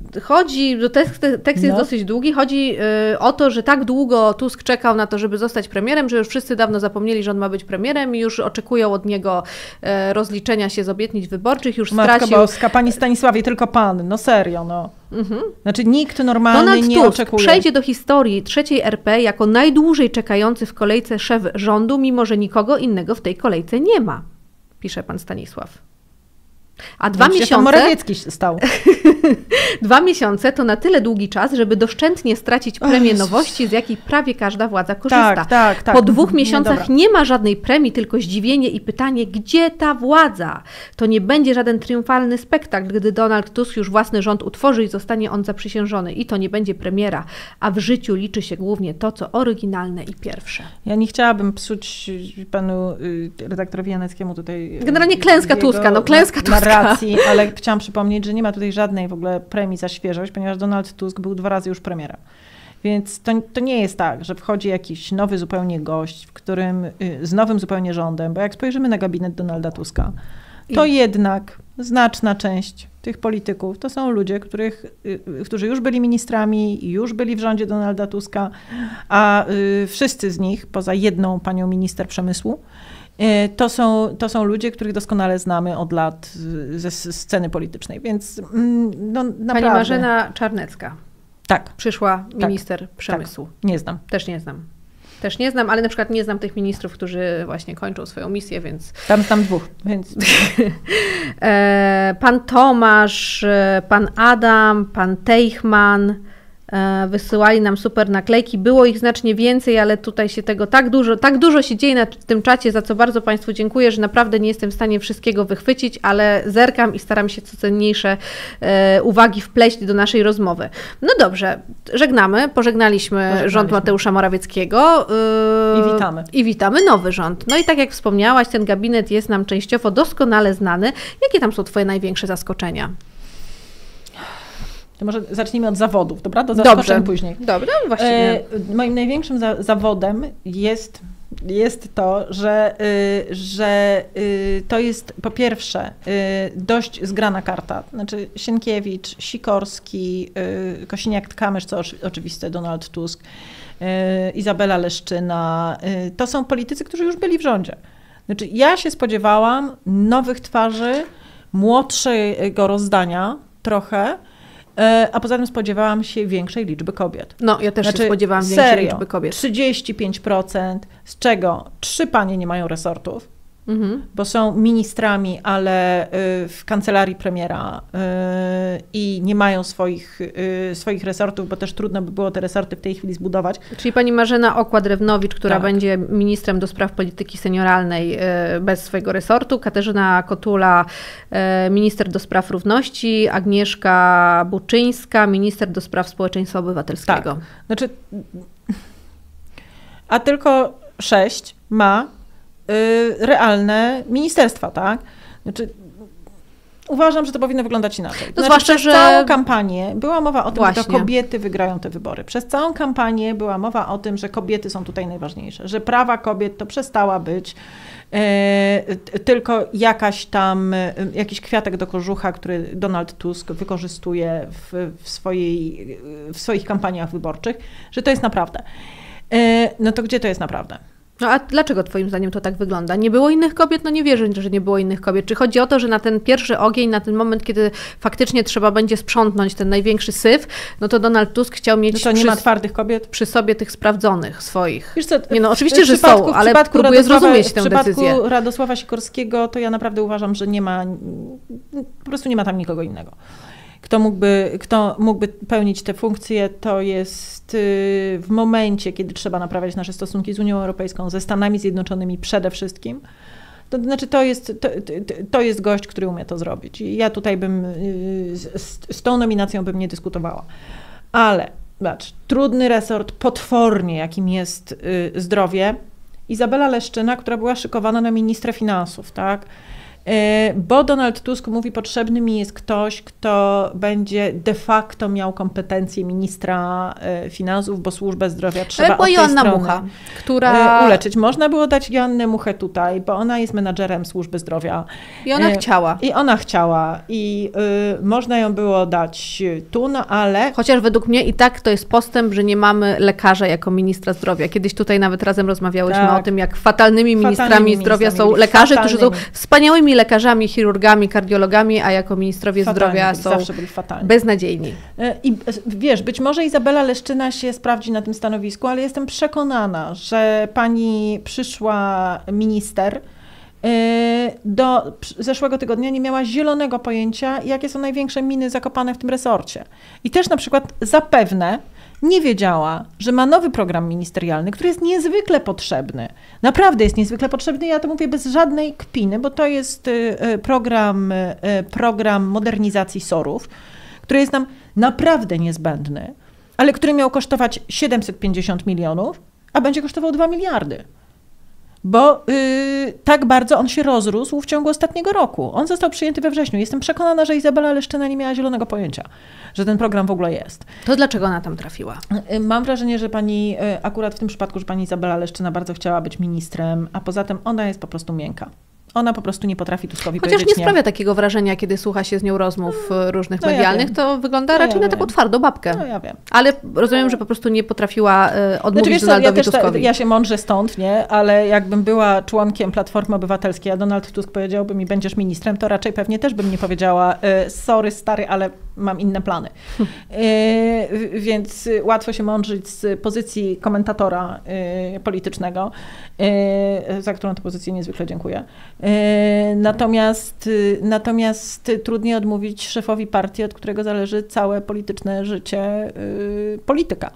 chodzi, tekst, tekst jest No. dosyć długi, chodzi y, o to, że tak długo Tusk czekał na to, żeby zostać premierem, że już wszyscy dawno zapomnieli, że on ma być premierem i już oczekują od niego y, rozliczenia się z obietnic wyborczych, już Matka stracił... Boska, pani Stanisławie, tylko pan, no serio, no. Mhm. Znaczy nikt normalny Donald nie Tusk oczekuje. przejdzie do historii trzeciej R P jako najdłużej czekający w kolejce szef rządu, mimo że nikogo innego w tej kolejce nie ma, pisze pan Stanisław. A dwa Znaczy, miesiące... Morawiecki stał. Dwa miesiące to na tyle długi czas, żeby doszczętnie stracić premię Jezus. nowości, z jakiej prawie każda władza korzysta. Tak, tak, tak. Po dwóch Nie, miesiącach dobra. nie ma żadnej premii, tylko zdziwienie i pytanie, gdzie ta władza? To nie będzie żaden triumfalny spektakl, gdy Donald Tusk już własny rząd utworzy i zostanie on zaprzysiężony. I to nie będzie premiera, a w życiu liczy się głównie to, co oryginalne i pierwsze. Ja nie chciałabym psuć panu y, redaktorowi Janeckiemu tutaj... y, Generalnie klęska jego Tuska, no klęska Tuska. narracji, ale chciałam przypomnieć, że nie ma tutaj żadnej w ogóle premii za świeżość, ponieważ Donald Tusk był dwa razy już premierem. Więc to, to nie jest tak, że wchodzi jakiś nowy zupełnie gość, w którym y, z nowym zupełnie rządem, bo jak spojrzymy na gabinet Donalda Tuska, to I- jednak znaczna część tych polityków to są ludzie, których, y, którzy już byli ministrami, już byli w rządzie Donalda Tuska, a y, wszyscy z nich, poza jedną panią minister przemysłu, y, to są, to są ludzie, których doskonale znamy od lat y, ze z sceny politycznej, więc mm, no, naprawdę... Pani Marzena Czarnecka, Tak, przyszła minister przemysłu. tak, nie znam. Też nie znam. Też nie znam, ale na przykład nie znam tych ministrów, którzy właśnie kończą swoją misję, więc... Tam znam dwóch, więc... E, pan Tomasz, e, pan Adam, pan Teichman e, wysyłali nam super naklejki. Było ich znacznie więcej, ale tutaj się tego tak dużo, tak dużo się dzieje na tym czacie, za co bardzo Państwu dziękuję, że naprawdę nie jestem w stanie wszystkiego wychwycić, ale zerkam i staram się co cenniejsze e, uwagi wpleść do naszej rozmowy. No dobrze, żegnamy, pożegnaliśmy, Pożegnaliśmy. rząd Mateusza Morawieckiego. e, I witamy. I witamy nowy rząd. No i tak jak wspomniałaś, ten gabinet jest nam częściowo doskonale znany. Jakie tam są Twoje największe zaskoczenia? To może zacznijmy od zawodów, dobra? Do zaskoczeń później. Dobrze, no właściwie. E, moim największym za, zawodem jest, jest to, że, y, że y, to jest po pierwsze y, dość zgrana karta. Znaczy Sienkiewicz, Sikorski, y, Kosiniak-Kamysz, co oczy, oczywiste, Donald Tusk, y, Izabela Leszczyna. Y, to są politycy, którzy już byli w rządzie. Znaczy ja się spodziewałam nowych twarzy, młodszego rozdania trochę, a poza tym spodziewałam się większej liczby kobiet. No, ja też Znaczy, się spodziewałam większej serio, liczby kobiet. trzydzieści pięć procent, z czego trzy panie nie mają resortów, Mhm. bo są ministrami, ale y, w kancelarii premiera y, i nie mają swoich, y, swoich resortów, bo też trudno by było te resorty w tej chwili zbudować. Czyli pani Marzena Okła-Drewnowicz, która Tak. będzie ministrem do spraw polityki senioralnej e, bez swojego resortu, Katarzyna Kotula, e, minister do spraw równości, Agnieszka Buczyńska, minister do spraw społeczeństwa obywatelskiego. Tak. Znaczy, a tylko sześć ma y, realne ministerstwa, tak? Znaczy, uważam, że to powinno wyglądać inaczej. No Znaczy, zwłaszcza, przez że- całą kampanię była mowa o tym, że to Właśnie. kobiety wygrają te wybory. Przez całą kampanię była mowa o tym, że kobiety są tutaj najważniejsze, że prawa kobiet to przestała być e, t- tylko jakaś tam, e, jakiś kwiatek do kożucha, który Donald Tusk wykorzystuje w, w, swojej, w swoich kampaniach wyborczych, że to jest naprawdę. E, no to gdzie to jest naprawdę? No a dlaczego Twoim zdaniem to tak wygląda? Nie było innych kobiet? No nie wierzę, że nie było innych kobiet. Czy chodzi o to, że na ten pierwszy ogień, na ten moment, kiedy faktycznie trzeba będzie sprzątnąć ten największy syf, no to Donald Tusk chciał mieć No to nie przy, ma twardych kobiet? przy sobie tych sprawdzonych swoich. Wiesz co, Nie no, w- oczywiście, w że przypadku- są, w ale przypadku próbuję Radosława- zrozumieć tę W przypadku decyzję. Radosława Sikorskiego to ja naprawdę uważam, że nie ma, po prostu nie ma tam nikogo innego. Kto mógłby, kto mógłby pełnić te funkcje, to jest y, w momencie, kiedy trzeba naprawiać nasze stosunki z Unią Europejską, ze Stanami Zjednoczonymi przede wszystkim. To znaczy to jest, to, to- to jest gość, który umie to zrobić. I ja tutaj bym y, z, z tą nominacją bym nie dyskutowała. Ale zobacz, trudny resort, potwornie jakim jest y, zdrowie. Izabela Leszczyna, która była szykowana na ministra finansów, tak? bo Donald Tusk mówi, potrzebny mi jest ktoś, kto będzie de facto miał kompetencje ministra finansów, bo służbę zdrowia trzeba była od tej Joanna strony Mucha, która... uleczyć. Można było dać Joannę Muchę tutaj, bo ona jest menadżerem służby zdrowia. I ona chciała. I ona chciała. I y, można ją było dać tu, no ale... Chociaż według mnie i tak to jest postęp, że nie mamy lekarza jako ministra zdrowia. Kiedyś tutaj nawet razem rozmawiałyśmy tak. o tym, jak fatalnymi ministrami fatalnymi zdrowia są lekarze, fatalnymi. którzy są wspaniałymi lekarzami, chirurgami, kardiologami, a jako ministrowie fatalnymi. zdrowia są zawsze byli fatalni. Beznadziejni. I wiesz, być może Izabela Leszczyna się sprawdzi na tym stanowisku, ale jestem przekonana, że pani przyszła minister do zeszłego tygodnia nie miała zielonego pojęcia, jakie są największe miny zakopane w tym resorcie. I też na przykład zapewne nie wiedziała, że ma nowy program ministerialny, który jest niezwykle potrzebny. Naprawdę jest niezwykle potrzebny, ja to mówię bez żadnej kpiny, bo to jest program, program modernizacji sorów, który jest nam naprawdę niezbędny, ale który miał kosztować siedemset pięćdziesiąt milionów, a będzie kosztował dwa miliardy. Bo yy, tak bardzo on się rozrósł w ciągu ostatniego roku. On został przyjęty we wrześniu. Jestem przekonana, że Izabela Leszczyna nie miała zielonego pojęcia, że ten program w ogóle jest. To dlaczego ona tam trafiła? Yy, mam wrażenie, że pani, yy, akurat w tym przypadku, że pani Izabela Leszczyna bardzo chciała być ministrem, a poza tym ona jest po prostu miękka. Ona po prostu nie potrafi Tuskowi Chociaż powiedzieć nie sprawia nie. takiego wrażenia, kiedy słucha się z nią rozmów różnych no medialnych, ja to wygląda no raczej ja na taką twardą babkę. No ja wiem. Ale rozumiem, no. że po prostu nie potrafiła y, odmówić znaczy, Donaldowi ja Tuskowi. Ta, ja się mądrze stąd, nie? Ale jakbym była członkiem Platformy Obywatelskiej, a Donald Tusk powiedziałby mi, będziesz ministrem, to raczej pewnie też bym nie powiedziała, y, sorry stary, ale mam inne plany. y, więc łatwo się mądrzyć z pozycji komentatora y, politycznego, y, za którą tę pozycję niezwykle dziękuję. Y, Natomiast, natomiast trudniej odmówić szefowi partii, od którego zależy całe polityczne życie yy, polityka.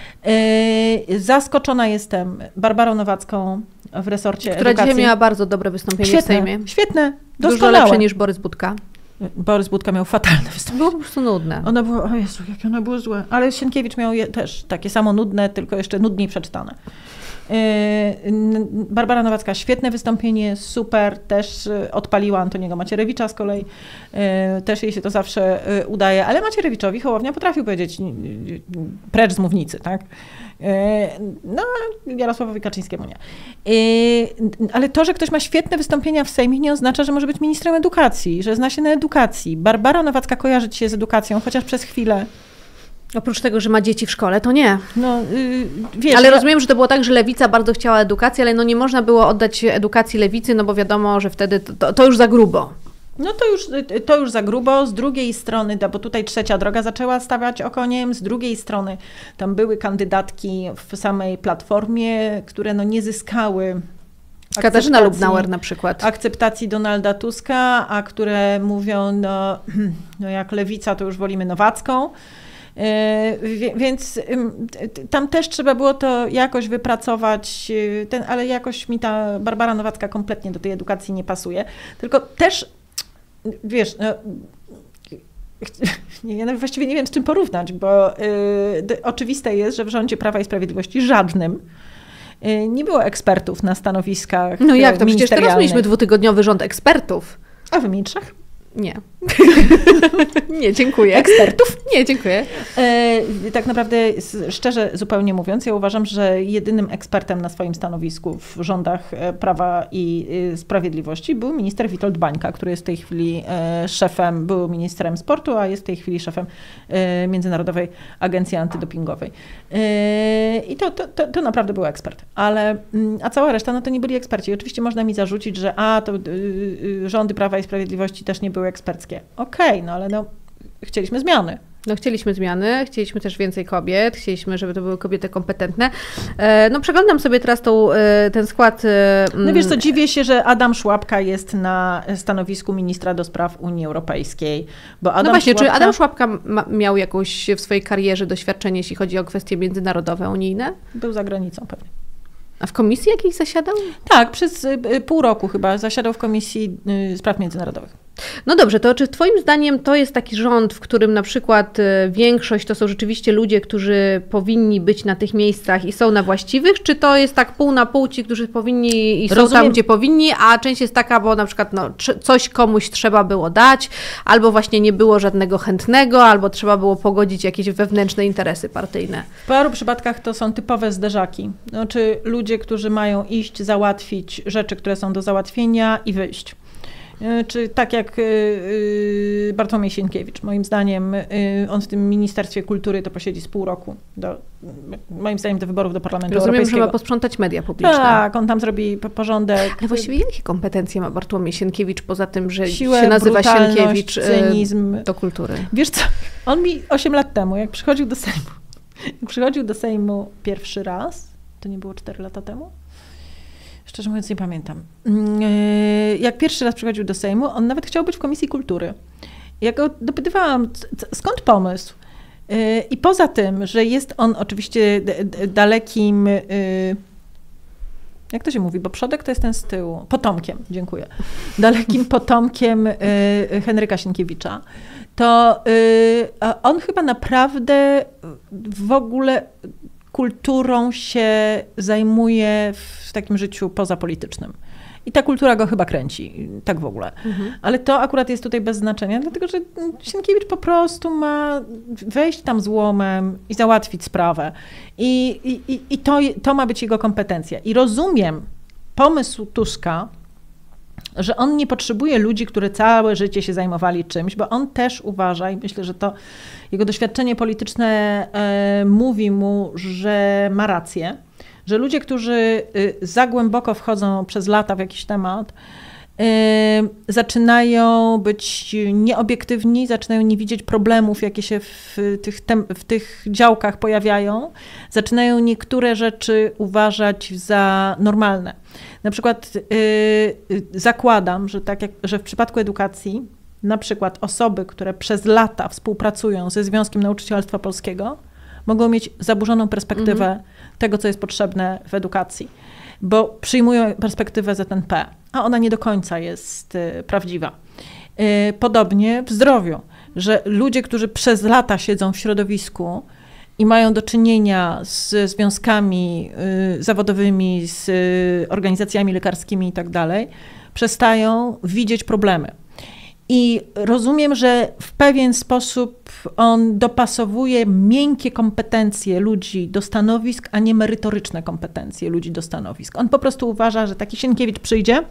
Yy, zaskoczona jestem Barbarą Nowacką w resorcie Która edukacji. dzisiaj miała bardzo dobre wystąpienie świetne, w Sejmie. Świetne, doskonałe. Dużo lepsze niż Borys Budka. Borys Budka miał fatalne wystąpienie. Było po prostu nudne. Ona była, o Jezu, jakie one były złe. Ale Sienkiewicz miał je też takie samo nudne, tylko jeszcze nudniej przeczytane. Barbara Nowacka, świetne wystąpienie, super, też odpaliła Antoniego Macierewicza z kolei, też jej się to zawsze udaje, ale Macierewiczowi Hołownia potrafił powiedzieć precz z mównicy, tak? No, Jarosławowi Kaczyńskiemu nie. Ale to, że ktoś ma świetne wystąpienia w Sejmie, nie oznacza, że może być ministrem edukacji, że zna się na edukacji. Barbara Nowacka kojarzy się z edukacją, chociaż przez chwilę. Oprócz tego, że ma dzieci w szkole, to nie. No, yy, wiesz, ale ja... rozumiem, że to było tak, że Lewica bardzo chciała edukacji, ale no nie można było oddać edukacji Lewicy, no bo wiadomo, że wtedy to, to, to już za grubo. No to już, to już za grubo. Z drugiej strony, bo tutaj Trzecia Droga zaczęła stawiać okoniem, z drugiej strony tam były kandydatki w samej Platformie, które no nie zyskały Katarzyna Lubnauer na przykład. Akceptacji Donalda Tuska, a które mówią, no, no jak Lewica, to już wolimy Nowacką. Więc tam też trzeba było to jakoś wypracować, ten, ale jakoś mi ta Barbara Nowacka kompletnie do tej edukacji nie pasuje. Tylko też, wiesz, no, nie, ja właściwie nie wiem, z czym porównać, bo y, oczywiste jest, że w rządzie Prawa i Sprawiedliwości żadnym y, nie było ekspertów na stanowiskach No jak to? Przecież teraz mieliśmy dwutygodniowy rząd ekspertów. A w milczach? Nie. Nie, dziękuję. Ekspertów? Nie, dziękuję. E, tak naprawdę, szczerze zupełnie mówiąc, ja uważam, że jedynym ekspertem na swoim stanowisku w rządach Prawa i Sprawiedliwości był minister Witold Bańka, który jest w tej chwili e, szefem, był ministrem sportu, a jest w tej chwili szefem e, Międzynarodowej Agencji Antydopingowej. E, I to, to, to, to naprawdę był ekspert. Ale, a cała reszta, no to nie byli eksperci. I oczywiście można mi zarzucić, że a, to y, y, rządy Prawa i Sprawiedliwości też nie były eksperckie. Okej, okay, no ale no, chcieliśmy zmiany. No chcieliśmy zmiany, chcieliśmy też więcej kobiet, chcieliśmy, żeby to były kobiety kompetentne. No przeglądam sobie teraz tą, ten skład. No wiesz co, dziwię się, że Adam Szłapka jest na stanowisku ministra do spraw Unii Europejskiej. Bo Adam no właśnie, Szłapka... czy Adam Szłapka ma, miał jakąś w swojej karierze doświadczenie, jeśli chodzi o kwestie międzynarodowe, unijne? Był za granicą pewnie. A w komisji jakiejś zasiadał? Tak, przez pół roku chyba zasiadał w Komisji Spraw Międzynarodowych. No dobrze, to czy twoim zdaniem to jest taki rząd, w którym na przykład większość to są rzeczywiście ludzie, którzy powinni być na tych miejscach i są na właściwych, czy to jest tak pół na pół ci, którzy powinni i są Rozumiem. tam, gdzie powinni, a część jest taka, bo na przykład no, coś komuś trzeba było dać, albo właśnie nie było żadnego chętnego, albo trzeba było pogodzić jakieś wewnętrzne interesy partyjne. W paru przypadkach to są typowe zderzaki. Znaczy ludzie, którzy mają iść, załatwić rzeczy, które są do załatwienia i wyjść. Czy tak jak Bartłomiej Sienkiewicz, moim zdaniem on w tym Ministerstwie Kultury to posiedzi z pół roku, do, moim zdaniem do wyborów do Parlamentu Rozumiem, Europejskiego. że ma posprzątać media publiczne. Tak, on tam zrobi porządek. Ale właściwie jakie kompetencje ma Bartłomiej Sienkiewicz, poza tym, że Siłę, się nazywa brutalność, Sienkiewicz cynizm. do kultury? Wiesz co, on mi osiem lat temu, jak przychodził do Sejmu, jak przychodził do Sejmu pierwszy raz, to nie było cztery lata temu? Szczerze mówiąc nie pamiętam. Jak pierwszy raz przychodził do Sejmu, on nawet chciał być w Komisji Kultury. Ja go dopytywałam, skąd pomysł? I poza tym, że jest on oczywiście dalekim, jak to się mówi, bo przodek to jest ten z tyłu, potomkiem, dziękuję, dalekim potomkiem Henryka Sienkiewicza, to on chyba naprawdę w ogóle kulturą się zajmuje w takim życiu pozapolitycznym. I ta kultura go chyba kręci, tak w ogóle. Mhm. Ale to akurat jest tutaj bez znaczenia, dlatego że Sienkiewicz po prostu ma wejść tam złomem i załatwić sprawę. I, i, i to, to ma być jego kompetencja. I rozumiem pomysł Tuska, że on nie potrzebuje ludzi, którzy całe życie się zajmowali czymś, bo on też uważa, i myślę, że to jego doświadczenie polityczne e, mówi mu, że ma rację, że ludzie, którzy za głęboko wchodzą przez lata w jakiś temat, y, zaczynają być nieobiektywni, zaczynają nie widzieć problemów, jakie się w tych, tem, w tych działkach pojawiają, zaczynają niektóre rzeczy uważać za normalne. Na przykład y, zakładam, że, tak jak, że w przypadku edukacji na przykład osoby, które przez lata współpracują ze Związkiem Nauczycielstwa Polskiego, mogą mieć zaburzoną perspektywę mhm. tego, co jest potrzebne w edukacji, bo przyjmują perspektywę Z N P, a ona nie do końca jest y, prawdziwa. Y, podobnie w zdrowiu, że ludzie, którzy przez lata siedzą w środowisku i mają do czynienia z związkami y, zawodowymi, z y, organizacjami lekarskimi i tak dalej, przestają widzieć problemy. I rozumiem, że w pewien sposób on dopasowuje miękkie kompetencje ludzi do stanowisk, a nie merytoryczne kompetencje ludzi do stanowisk. On po prostu uważa, że taki Sienkiewicz przyjdzie,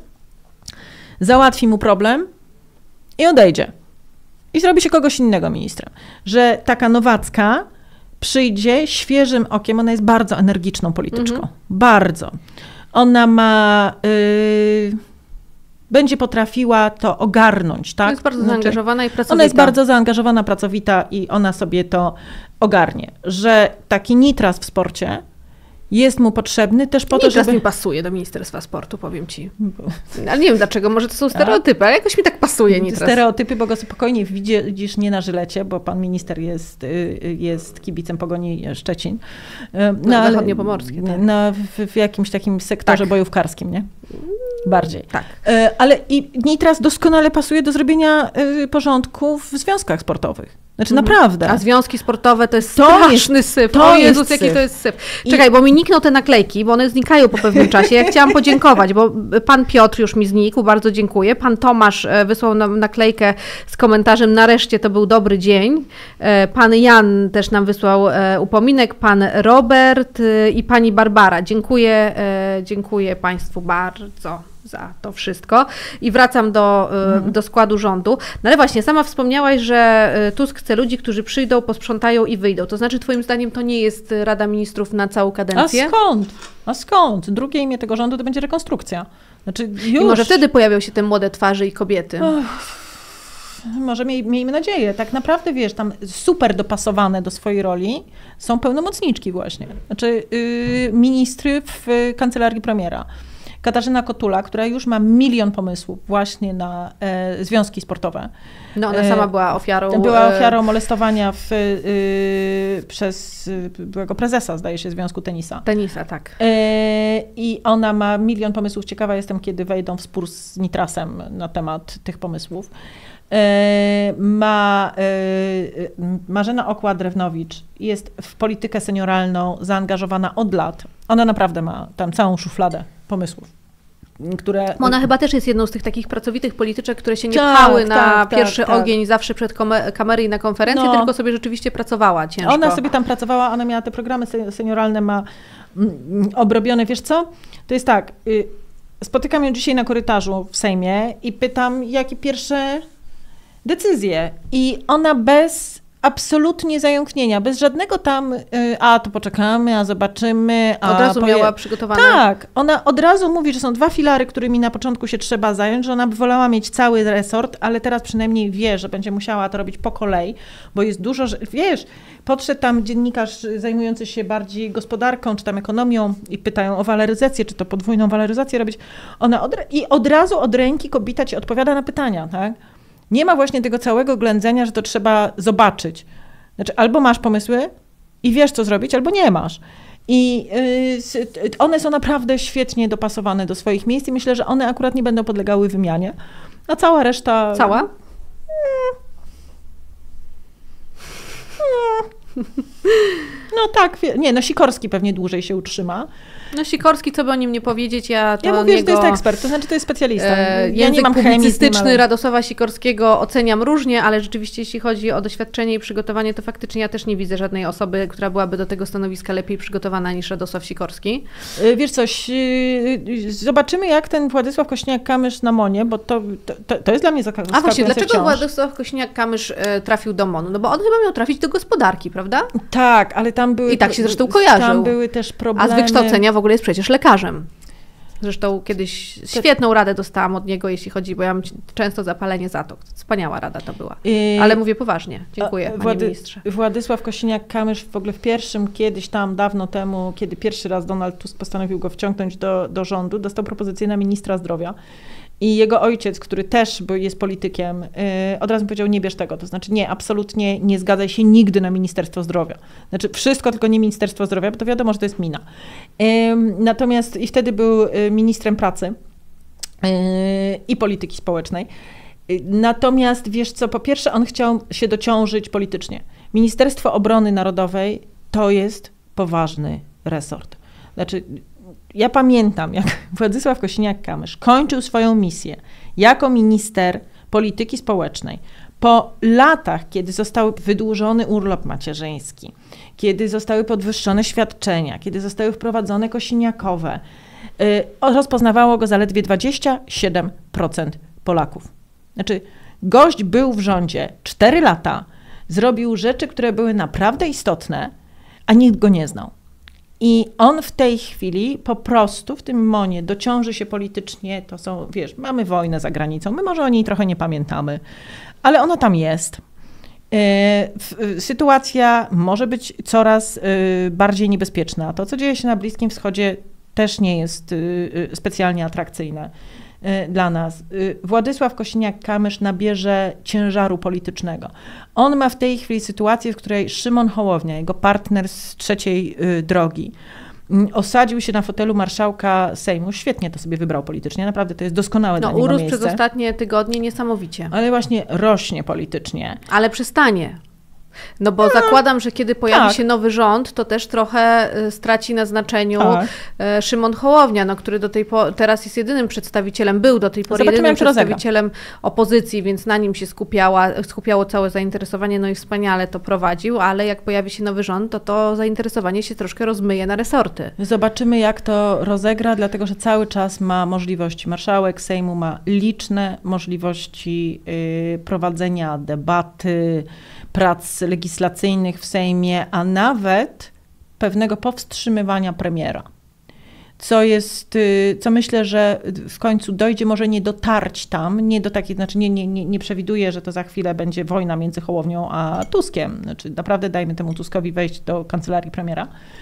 załatwi mu problem i odejdzie. I zrobi się kogoś innego ministrem. Że taka Nowacka przyjdzie świeżym okiem, ona jest bardzo energiczną polityczką. Mhm. Bardzo. Ona ma... Yy, będzie potrafiła to ogarnąć, tak? Ona jest bardzo znaczy, zaangażowana i pracowita. Ona jest bardzo zaangażowana, pracowita i ona sobie to ogarnie. Że taki nitras w sporcie jest mu potrzebny też po nitras to, żeby... mi pasuje do Ministerstwa Sportu, powiem ci. Ale nie wiem dlaczego, może to są stereotypy, ale jakoś mi tak pasuje nitras. Stereotypy, bo go spokojnie widzisz nie na Żylecie, bo pan minister jest, jest kibicem Pogoni Szczecin. No, no zachodniopomorskie, tak. No, w, w jakimś takim sektorze tak. bojówkarskim, nie? Bardziej. Tak. Ale i nitras doskonale pasuje do zrobienia porządku w związkach sportowych. Znaczy mhm. naprawdę. A związki sportowe to jest to straszny jest, syf. To o Jezus, jest jaki syf. to jest syf. Czekaj, I... bo mi nikną te naklejki, bo one znikają po pewnym czasie. Ja chciałam podziękować, bo pan Piotr już mi znikł, bardzo dziękuję. Pan Tomasz wysłał nam naklejkę z komentarzem nareszcie to był dobry dzień. Pan Jan też nam wysłał upominek, pan Robert i pani Barbara. Dziękuję, dziękuję państwu bardzo za to wszystko. I wracam do, mhm. do składu rządu. No ale właśnie, sama wspomniałaś, że Tusk chce ludzi, którzy przyjdą, posprzątają i wyjdą. To znaczy, twoim zdaniem to nie jest Rada Ministrów na całą kadencję? A skąd? A skąd? Drugie imię tego rządu to będzie rekonstrukcja. Znaczy już... I może wtedy pojawią się te młode twarze i kobiety. Uff. Może miej, miejmy nadzieję. Tak naprawdę, wiesz, tam super dopasowane do swojej roli są pełnomocniczki właśnie. Znaczy yy, ministry w kancelarii premiera. Katarzyna Kotula, która już ma milion pomysłów właśnie na e, związki sportowe. No ona sama była ofiarą... Była ofiarą molestowania w, y, przez y, byłego prezesa, zdaje się, Związku Tenisa. Tenisa, tak. E, I ona ma milion pomysłów. Ciekawa jestem, kiedy wejdą w spór z Nitrasem na temat tych pomysłów. E, ma e, Marzena Okła-Drewnowicz jest w politykę senioralną zaangażowana od lat. Ona naprawdę ma tam całą szufladę pomysłów, które... Ona chyba też jest jedną z tych takich pracowitych polityczek, które się nie tak, pchały na tak, pierwszy tak, ogień zawsze przed kamery i na konferencję, no. tylko sobie rzeczywiście pracowała ciężko. Ona sobie tam pracowała, ona miała te programy senioralne, ma mm, obrobione. Wiesz co? To jest tak, y, spotykam ją dzisiaj na korytarzu w Sejmie i pytam, jakie pierwsze decyzje. I ona bez absolutnie zająknienia, bez żadnego tam, y, a to poczekamy, a zobaczymy. A od razu powie... miała przygotowane. Tak, ona od razu mówi, że są dwa filary, którymi na początku się trzeba zająć, że ona by wolała mieć cały resort, ale teraz przynajmniej wie, że będzie musiała to robić po kolei, bo jest dużo, że, wiesz, podszedł tam dziennikarz zajmujący się bardziej gospodarką, czy tam ekonomią i pytają o waloryzację, czy to podwójną waloryzację robić. Ona od, i od razu od ręki kobieta ci odpowiada na pytania, tak? Nie ma właśnie tego całego ględzenia, że to trzeba zobaczyć. Znaczy, albo masz pomysły i wiesz, co zrobić, albo nie masz. I y, one są naprawdę świetnie dopasowane do swoich miejsc i myślę, że one akurat nie będą podlegały wymianie. A cała reszta... Cała? No tak, nie, no Sikorski pewnie dłużej się utrzyma. No Sikorski, co by o nim nie powiedzieć, ja to Ja mówię, niego, że to jest ekspert, to znaczy to jest specjalista. E, ja nie mam publicystyczny chemii, ale... Radosława Sikorskiego oceniam różnie, ale rzeczywiście jeśli chodzi o doświadczenie i przygotowanie, to faktycznie ja też nie widzę żadnej osoby, która byłaby do tego stanowiska lepiej przygotowana niż Radosław Sikorski. Wiesz coś, zobaczymy jak ten Władysław Kośniak-Kamysz na Monie, bo to, to, to jest dla mnie zaskakujące. A właśnie, dlaczego wciąż. Władysław Kośniak-Kamysz trafił do MON-u? No bo on chyba miał trafić do gospodarki, prawda? Tak, ale tam były... I tak się zresztą kojarzył. Tam były też problemy... A z wykształcenia w ogóle jest przecież lekarzem. Zresztą kiedyś świetną radę dostałam od niego, jeśli chodzi, bo ja mam często zapalenie zatok. Wspaniała rada to była. Ale mówię poważnie. Dziękuję, panie Włady, ministrze. Władysław Kosiniak-Kamysz w ogóle w pierwszym, kiedyś tam dawno temu, kiedy pierwszy raz Donald Tusk postanowił go wciągnąć do, do rządu, dostał propozycję na ministra zdrowia. I jego ojciec, który też jest politykiem, yy, od razu powiedział, nie bierz tego. To znaczy nie, absolutnie nie zgadzaj się nigdy na Ministerstwo Zdrowia. Znaczy wszystko, tylko nie Ministerstwo Zdrowia, bo to wiadomo, że to jest mina. Yy, natomiast i wtedy był ministrem pracy yy, i polityki społecznej. Yy, natomiast wiesz co, po pierwsze on chciał się dociążyć politycznie. Ministerstwo Obrony Narodowej to jest poważny resort. Znaczy ja pamiętam, jak Władysław Kosiniak-Kamysz kończył swoją misję jako minister polityki społecznej. Po latach, kiedy został wydłużony urlop macierzyński, kiedy zostały podwyższone świadczenia, kiedy zostały wprowadzone kosiniakowe, rozpoznawało go zaledwie dwadzieścia siedem procent Polaków. Znaczy, gość był w rządzie cztery lata, zrobił rzeczy, które były naprawdę istotne, a nikt go nie znał. I on w tej chwili po prostu w tym monie dociąży się politycznie, to są, wiesz, mamy wojnę za granicą, my może o niej trochę nie pamiętamy, ale ona tam jest. Sytuacja może być coraz bardziej niebezpieczna. To, co dzieje się na Bliskim Wschodzie, też nie jest specjalnie atrakcyjne dla nas. Władysław Kosiniak-Kamysz nabierze ciężaru politycznego. On ma w tej chwili sytuację, w której Szymon Hołownia, jego partner z trzeciej drogi, osadził się na fotelu marszałka Sejmu. Świetnie to sobie wybrał politycznie, naprawdę to jest doskonałe no, dla niego urósł miejsce. przez ostatnie tygodnie niesamowicie. Ale właśnie rośnie politycznie. Ale przestanie. No bo hmm. zakładam, że kiedy pojawi tak. się nowy rząd, to też trochę straci na znaczeniu tak. Szymon Hołownia, no, który do tej po- teraz jest jedynym przedstawicielem, był do tej pory Zobaczymy, jedynym jak to przedstawicielem rozegra. opozycji, więc na nim się skupiała, skupiało całe zainteresowanie, no i wspaniale to prowadził, ale jak pojawi się nowy rząd, to to zainteresowanie się troszkę rozmyje na resorty. Zobaczymy, jak to rozegra, dlatego że cały czas ma możliwości. Marszałek Sejmu ma liczne możliwości yy, prowadzenia debaty, prac legislacyjnych w Sejmie, a nawet pewnego powstrzymywania premiera. Co jest, co myślę, że w końcu dojdzie, może nie dotarć tam, nie do takiej, znaczy nie, nie, nie, nie przewiduję, że to za chwilę będzie wojna między Hołownią a Tuskiem. Znaczy naprawdę dajmy temu Tuskowi wejść do kancelarii premiera.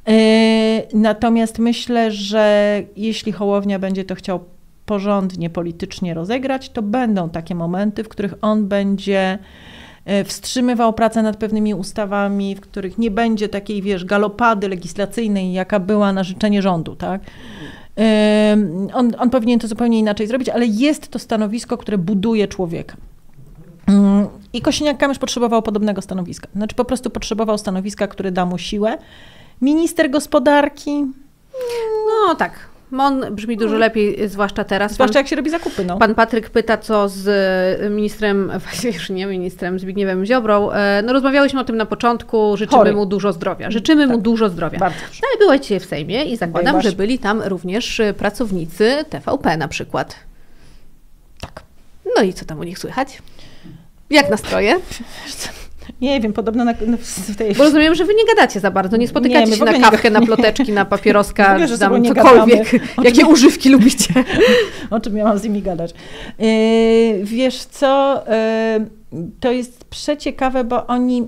Natomiast myślę, że jeśli Hołownia będzie to chciał porządnie, politycznie rozegrać, to będą takie momenty, w których on będzie wstrzymywał pracę nad pewnymi ustawami, w których nie będzie takiej, wiesz, galopady legislacyjnej, jaka była na życzenie rządu, tak? On, on powinien to zupełnie inaczej zrobić, ale jest to stanowisko, które buduje człowieka. I Kosiniak-Kamysz potrzebował podobnego stanowiska. Znaczy po prostu potrzebował stanowiska, które da mu siłę. Minister gospodarki... No tak. MON brzmi dużo lepiej, zwłaszcza teraz. Zwłaszcza pan, jak się robi zakupy. No. Pan Patryk pyta, co z ministrem, właściwie już nie ministrem, Zbigniewem Ziobrą. No rozmawiałyśmy o tym na początku, życzymy Chory. mu dużo zdrowia. Życzymy tak. mu dużo zdrowia. Bardzo. No ale była dzisiaj w Sejmie i zakładam, Byłaś. że byli tam również pracownicy T V P na przykład. Tak. No i co tam u nich słychać? Jak nastroje? Nie wiem, podobno na, na, w tej... Bo rozumiem, że wy nie gadacie za bardzo, nie spotykacie Nie, my się w na ogóle kawkę, nie- na ploteczki, na papieroska, Mówię, że czy tam sobie nie cokolwiek. gadamy. O Jakie czym- używki lubicie? O czym ja mam z nimi gadać? Yy, wiesz co, yy, to jest przeciekawe, bo oni...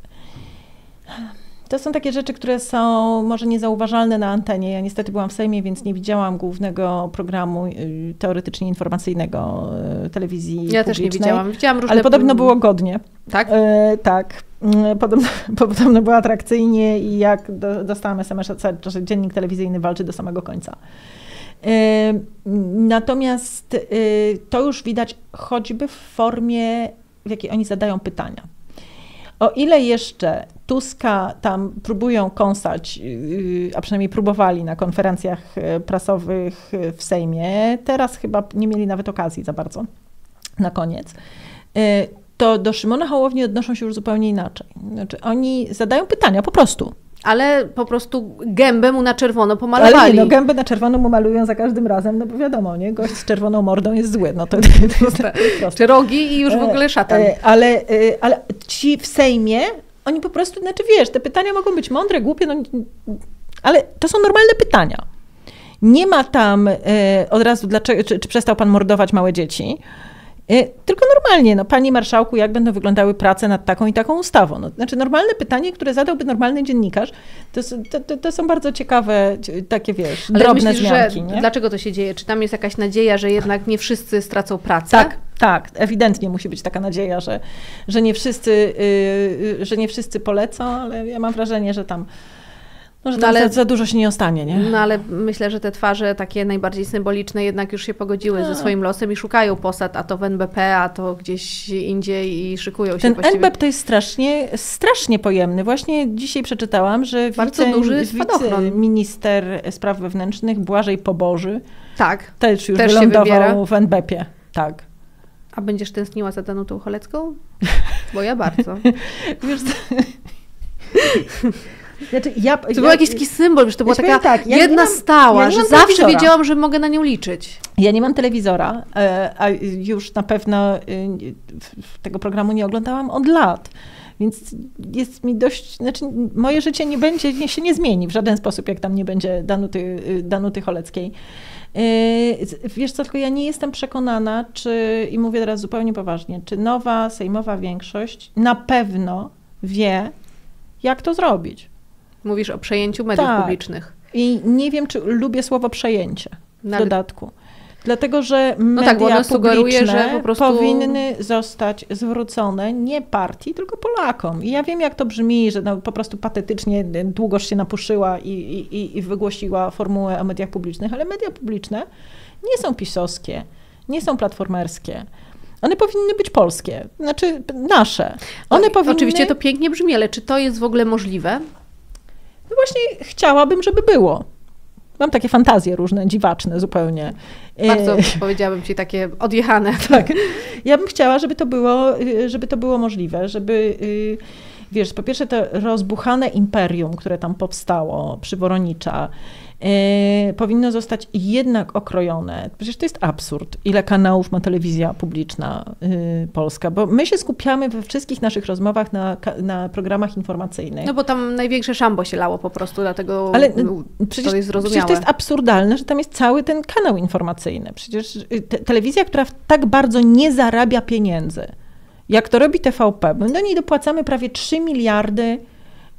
To są takie rzeczy, które są może niezauważalne na antenie. Ja niestety byłam w Sejmie, więc nie widziałam głównego programu yy, teoretycznie informacyjnego yy, telewizji Ja też nie publicznej. widziałam. Widziałam różne... Ale podobno było godnie. Tak? E, tak. E, Podobno, podobno było atrakcyjnie i jak do, dostałam es em es, że dziennik telewizyjny walczy do samego końca. E, Natomiast e, to już widać choćby w formie, w jakiej oni zadają pytania. O ile jeszcze Tuska tam próbują kąsać, yy, a przynajmniej próbowali na konferencjach yy, prasowych yy, w Sejmie, teraz chyba nie mieli nawet okazji za bardzo na koniec, yy, to do Szymona Hołowni odnoszą się już zupełnie inaczej. Znaczy oni zadają pytania po prostu. Ale po prostu gębę mu na czerwono pomalowali. Ale nie, no gębę na czerwono mu malują za każdym razem, no bo wiadomo, nie? Gość z czerwoną mordą jest zły, no to, to jest proste. Czy rogi i już w ogóle szatan. E, e, Ale, e, ale ci w Sejmie, oni po prostu, znaczy wiesz, te pytania mogą być mądre, głupie, no, ale to są normalne pytania. Nie ma tam e, od razu, dlaczego, czy, czy przestał pan mordować małe dzieci, e, tylko normalnie, no panie marszałku, jak będą wyglądały prace nad taką i taką ustawą? No, znaczy normalne pytanie, które zadałby normalny dziennikarz, to, s- to, to, to są bardzo ciekawe, cie- takie wiesz, Ale drobne myślisz, zmianki. że Nie? dlaczego to się dzieje? Czy tam jest jakaś nadzieja, że jednak nie wszyscy stracą pracę? Tak, tak, ewidentnie musi być taka nadzieja, że, że, nie wszyscy, yy, że nie wszyscy polecą, ale ja mam wrażenie, że tam, no, że No tam ale- za, za dużo się nie ostanie, nie? No ale myślę, że te twarze takie najbardziej symboliczne jednak już się pogodziły ze swoim losem i szukają posad, a to w en be pe, a to gdzieś indziej i szykują się Ten właściwie. en be pe to jest strasznie, strasznie pojemny. Właśnie dzisiaj przeczytałam, że Bardzo duży spadochron. minister spraw wewnętrznych Błażej Poboży Tak. też już Też się wybiera. wylądował w en be pe. Tak. A będziesz tęskniła za Danutą Cholecką? Bo ja bardzo. Wiesz, co? Znaczy, ja, To był jakiś taki symbol, że to była Ja ci powiem taka tak, ja nie jedna mam- stała, ja nie że mam zawsze telewizora. wiedziałam, że mogę na nią liczyć. Ja nie mam telewizora, e, a już na pewno e, w- tego programu nie oglądałam od lat. Więc jest mi dość, znaczy moje życie nie będzie, nie, się nie zmieni w żaden sposób, jak tam nie będzie Danuty, Danuty Choleckiej. E, Wiesz co, tylko ja nie jestem przekonana, czy, i mówię teraz zupełnie poważnie, czy nowa sejmowa większość na pewno wie, jak to zrobić. Mówisz o przejęciu mediów Tak. publicznych. I nie wiem, czy lubię słowo przejęcie w No ale- dodatku. Dlatego, że media tak, bo ono sugeruje, publiczne że po prostu- powinny zostać zwrócone nie partii, tylko Polakom. I ja wiem, jak to brzmi, że no, po prostu patetycznie długoż się napuszyła i, i, i wygłosiła formułę o mediach publicznych, ale media publiczne nie są pisowskie, nie są platformerskie. One powinny być polskie, znaczy nasze. One No, powinny... Oczywiście to pięknie brzmi, ale czy to jest w ogóle możliwe? No właśnie chciałabym, żeby było. Mam takie fantazje różne, dziwaczne zupełnie. Bardzo, E, powiedziałabym ci, takie odjechane. tak. Ja bym chciała, żeby to było, y, żeby to było możliwe, żeby, y, wiesz, po pierwsze to rozbuchane imperium, które tam powstało przy Woronicza, y, powinno zostać jednak okrojone. Przecież to jest absurd, ile kanałów ma telewizja publiczna y, polska, bo my się skupiamy we wszystkich naszych rozmowach na, ka- na programach informacyjnych. No bo tam największe szambo się lało po prostu, dlatego Ale no, no, to przecież, jest zrozumiałe. przecież to jest absurdalne, że tam jest cały ten kanał informacyjny. Przecież y, te, telewizja, która tak bardzo nie zarabia pieniędzy, jak to robi T V P, my do niej dopłacamy prawie trzy miliardy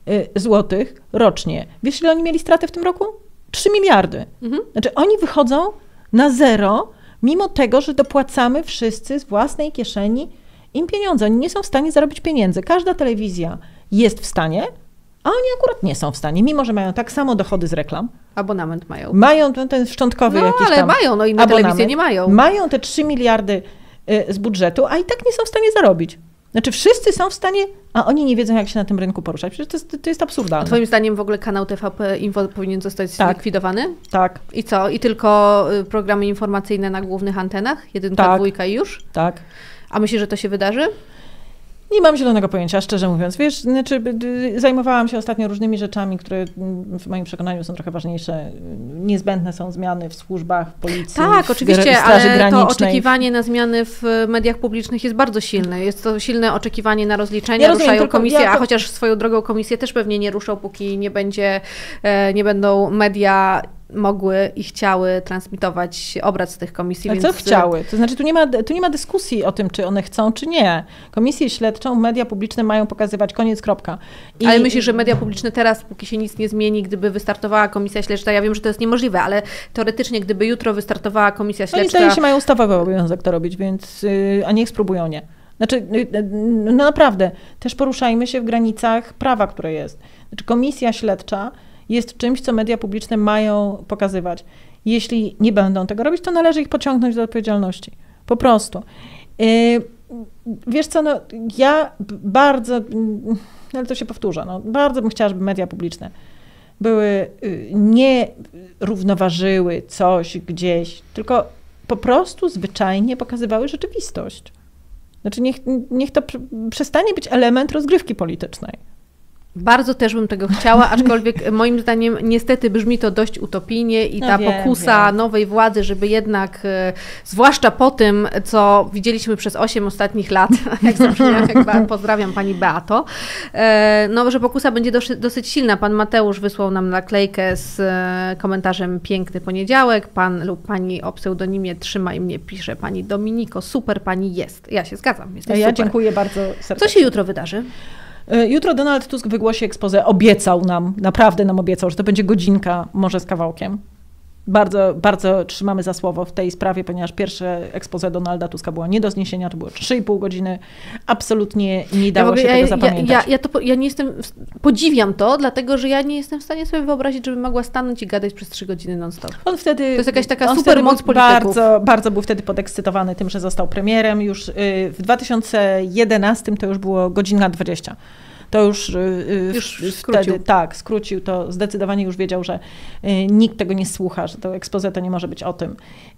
złotych rocznie. Wiesz, ile oni mieli straty w tym roku? trzy miliardy. Mhm. Znaczy oni wychodzą na zero, mimo tego, że dopłacamy wszyscy z własnej kieszeni im pieniądze. Oni nie są w stanie zarobić pieniędzy. Każda telewizja jest w stanie, a oni akurat nie są w stanie, mimo że mają tak samo dochody z reklam. Abonament mają. Mają ten, ten szczątkowy no, jakiś ale tam mają, no inne abonament. telewizje nie mają. Mają te trzy miliardy z budżetu, a i tak nie są w stanie zarobić. Znaczy wszyscy są w stanie, a oni nie wiedzą, jak się na tym rynku poruszać. Przecież to jest, to jest absurdalne. A twoim zdaniem w ogóle kanał T V P Info powinien zostać tak. zlikwidowany? Tak. I co? I tylko programy informacyjne na głównych antenach? Jedynka, tak. dwójka i już? Tak. A myślisz, że to się wydarzy? Nie mam zielonego pojęcia, szczerze mówiąc. Wiesz, znaczy, zajmowałam się ostatnio różnymi rzeczami, które w moim przekonaniu są trochę ważniejsze. Niezbędne są zmiany w służbach, w policji, tak, w oczywiście, Straży ale Granicznej. to oczekiwanie na zmiany w mediach publicznych jest bardzo silne. Jest to silne oczekiwanie na rozliczenia, ja rozumiem, ruszają komisje, ja to... a chociaż swoją drogą komisje też pewnie nie ruszą, póki nie będzie, nie będą media mogły i chciały transmitować obrad z tych komisji. Ale więc... co chciały? To znaczy tu nie, ma, tu nie ma dyskusji o tym, czy one chcą, czy nie. Komisję śledczą, media publiczne mają pokazywać, koniec, kropka. I... Ale myślisz, że media publiczne teraz, póki się nic nie zmieni, gdyby wystartowała komisja śledcza, ja wiem, że to jest niemożliwe, ale teoretycznie, gdyby jutro wystartowała komisja śledcza... Oni zdaje się mają ustawowy obowiązek to robić, więc, a niech spróbują nie. Znaczy, no naprawdę, też poruszajmy się w granicach prawa, które jest. Znaczy komisja śledcza jest czymś, co media publiczne mają pokazywać. Jeśli nie będą tego robić, to należy ich pociągnąć do odpowiedzialności. Po prostu. Wiesz co, no, ja bardzo, ale to się powtórzę, no, bardzo bym chciała, żeby media publiczne były, nie równoważyły coś gdzieś, tylko po prostu zwyczajnie pokazywały rzeczywistość. Znaczy niech, niech to przestanie być element rozgrywki politycznej. Bardzo też bym tego chciała, aczkolwiek moim zdaniem niestety brzmi to dość utopijnie i ta no wiem, pokusa wiem. nowej władzy, żeby jednak, e, zwłaszcza po tym, co widzieliśmy przez osiem ostatnich lat, jak zabrzmiałem, jak pozdrawiam pani Beato, e, no, że pokusa będzie dosyć, dosyć silna. Pan Mateusz wysłał nam naklejkę z e, komentarzem Piękny Poniedziałek, pan lub pani o pseudonimie Trzymaj mnie pisze, pani Dominiko, super pani jest. Ja się zgadzam, jesteś Ja super. dziękuję bardzo serdecznie. Co się jutro wydarzy? Jutro Donald Tusk wygłosi expose, obiecał nam, naprawdę nam obiecał, że to będzie godzinka, może z kawałkiem. Bardzo, bardzo trzymamy za słowo w tej sprawie, ponieważ pierwsze expose Donalda Tuska było nie do zniesienia, to było trzy i pół godziny. Absolutnie nie dało ja się ja, tego zapamiętać. Ja, ja, ja, to, ja nie jestem, podziwiam to, dlatego że ja nie jestem w stanie sobie wyobrazić, żeby mogła stanąć i gadać przez trzy godziny non-stop. On wtedy, to jest jakaś taka on super moc polityków. Bardzo, bardzo był wtedy podekscytowany tym, że został premierem. Już w dwa tysiące jedenastym to już było godzina dwadzieścia. To już, już wtedy, skrócił. tak, skrócił, to zdecydowanie już wiedział, że nikt tego nie słucha, że to expose to nie może być o tym.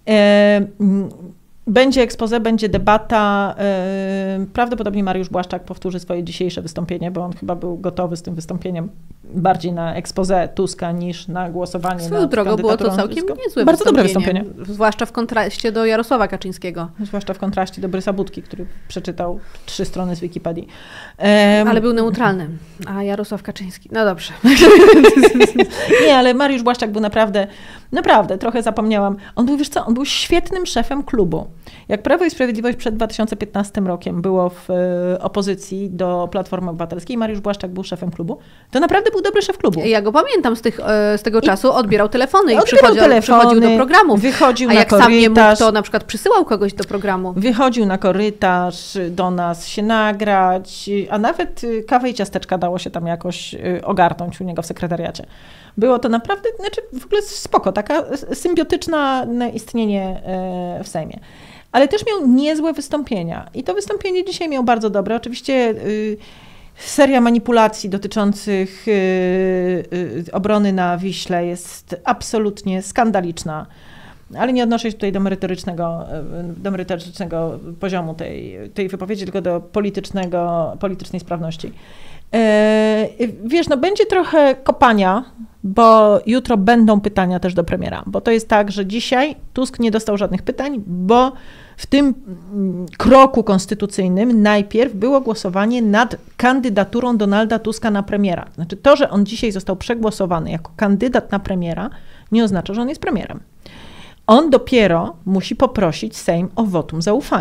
Będzie expose, będzie debata. Prawdopodobnie Mariusz Błaszczak powtórzy swoje dzisiejsze wystąpienie, bo on chyba był gotowy z tym wystąpieniem bardziej na expose Tuska niż na głosowanie Swoją nad drogą było to kandydaturą całkiem Tuska. niezłe Bardzo dobre wystąpienie. wystąpienie. Zwłaszcza w kontraście do Jarosława Kaczyńskiego. Zwłaszcza w kontraście do Borysa Budki, który przeczytał trzy strony z Wikipedii. Um, ale był neutralny, a Jarosław Kaczyński, no dobrze. Nie, ale Mariusz Błaszczak był naprawdę, naprawdę, trochę zapomniałam. On był, wiesz co, on był świetnym szefem klubu. Jak Prawo i Sprawiedliwość przed dwa tysiące piętnastym rokiem było w y, opozycji do Platformy Obywatelskiej, Mariusz Błaszczak był szefem klubu, to naprawdę był dobry szef klubu. Ja go pamiętam z, tych, z tego czasu, odbierał telefony i odbierał przychodził, telefony, przychodził do programów. Wychodził a na jak korytarz, sam nie mógł, to na przykład przysyłał kogoś do programu. Wychodził na korytarz do nas się nagrać, a nawet kawę i ciasteczka dało się tam jakoś ogarnąć u niego w sekretariacie. Było to naprawdę, znaczy w ogóle spoko, taka symbiotyczne istnienie w Sejmie. Ale też miał niezłe wystąpienia. I to wystąpienie dzisiaj miał bardzo dobre. Oczywiście y, seria manipulacji dotyczących y, y, obrony na Wiśle jest absolutnie skandaliczna. Ale nie odnoszę się tutaj do merytorycznego, do merytorycznego poziomu tej, tej wypowiedzi, tylko do politycznego, politycznej sprawności. Yy, wiesz, no będzie trochę kopania, bo jutro będą pytania też do premiera, bo to jest tak, że dzisiaj Tusk nie dostał żadnych pytań, bo w tym kroku konstytucyjnym najpierw było głosowanie nad kandydaturą Donalda Tuska na premiera. Znaczy to, że on dzisiaj został przegłosowany jako kandydat na premiera, nie oznacza, że on jest premierem. On dopiero musi poprosić Sejm o wotum zaufania.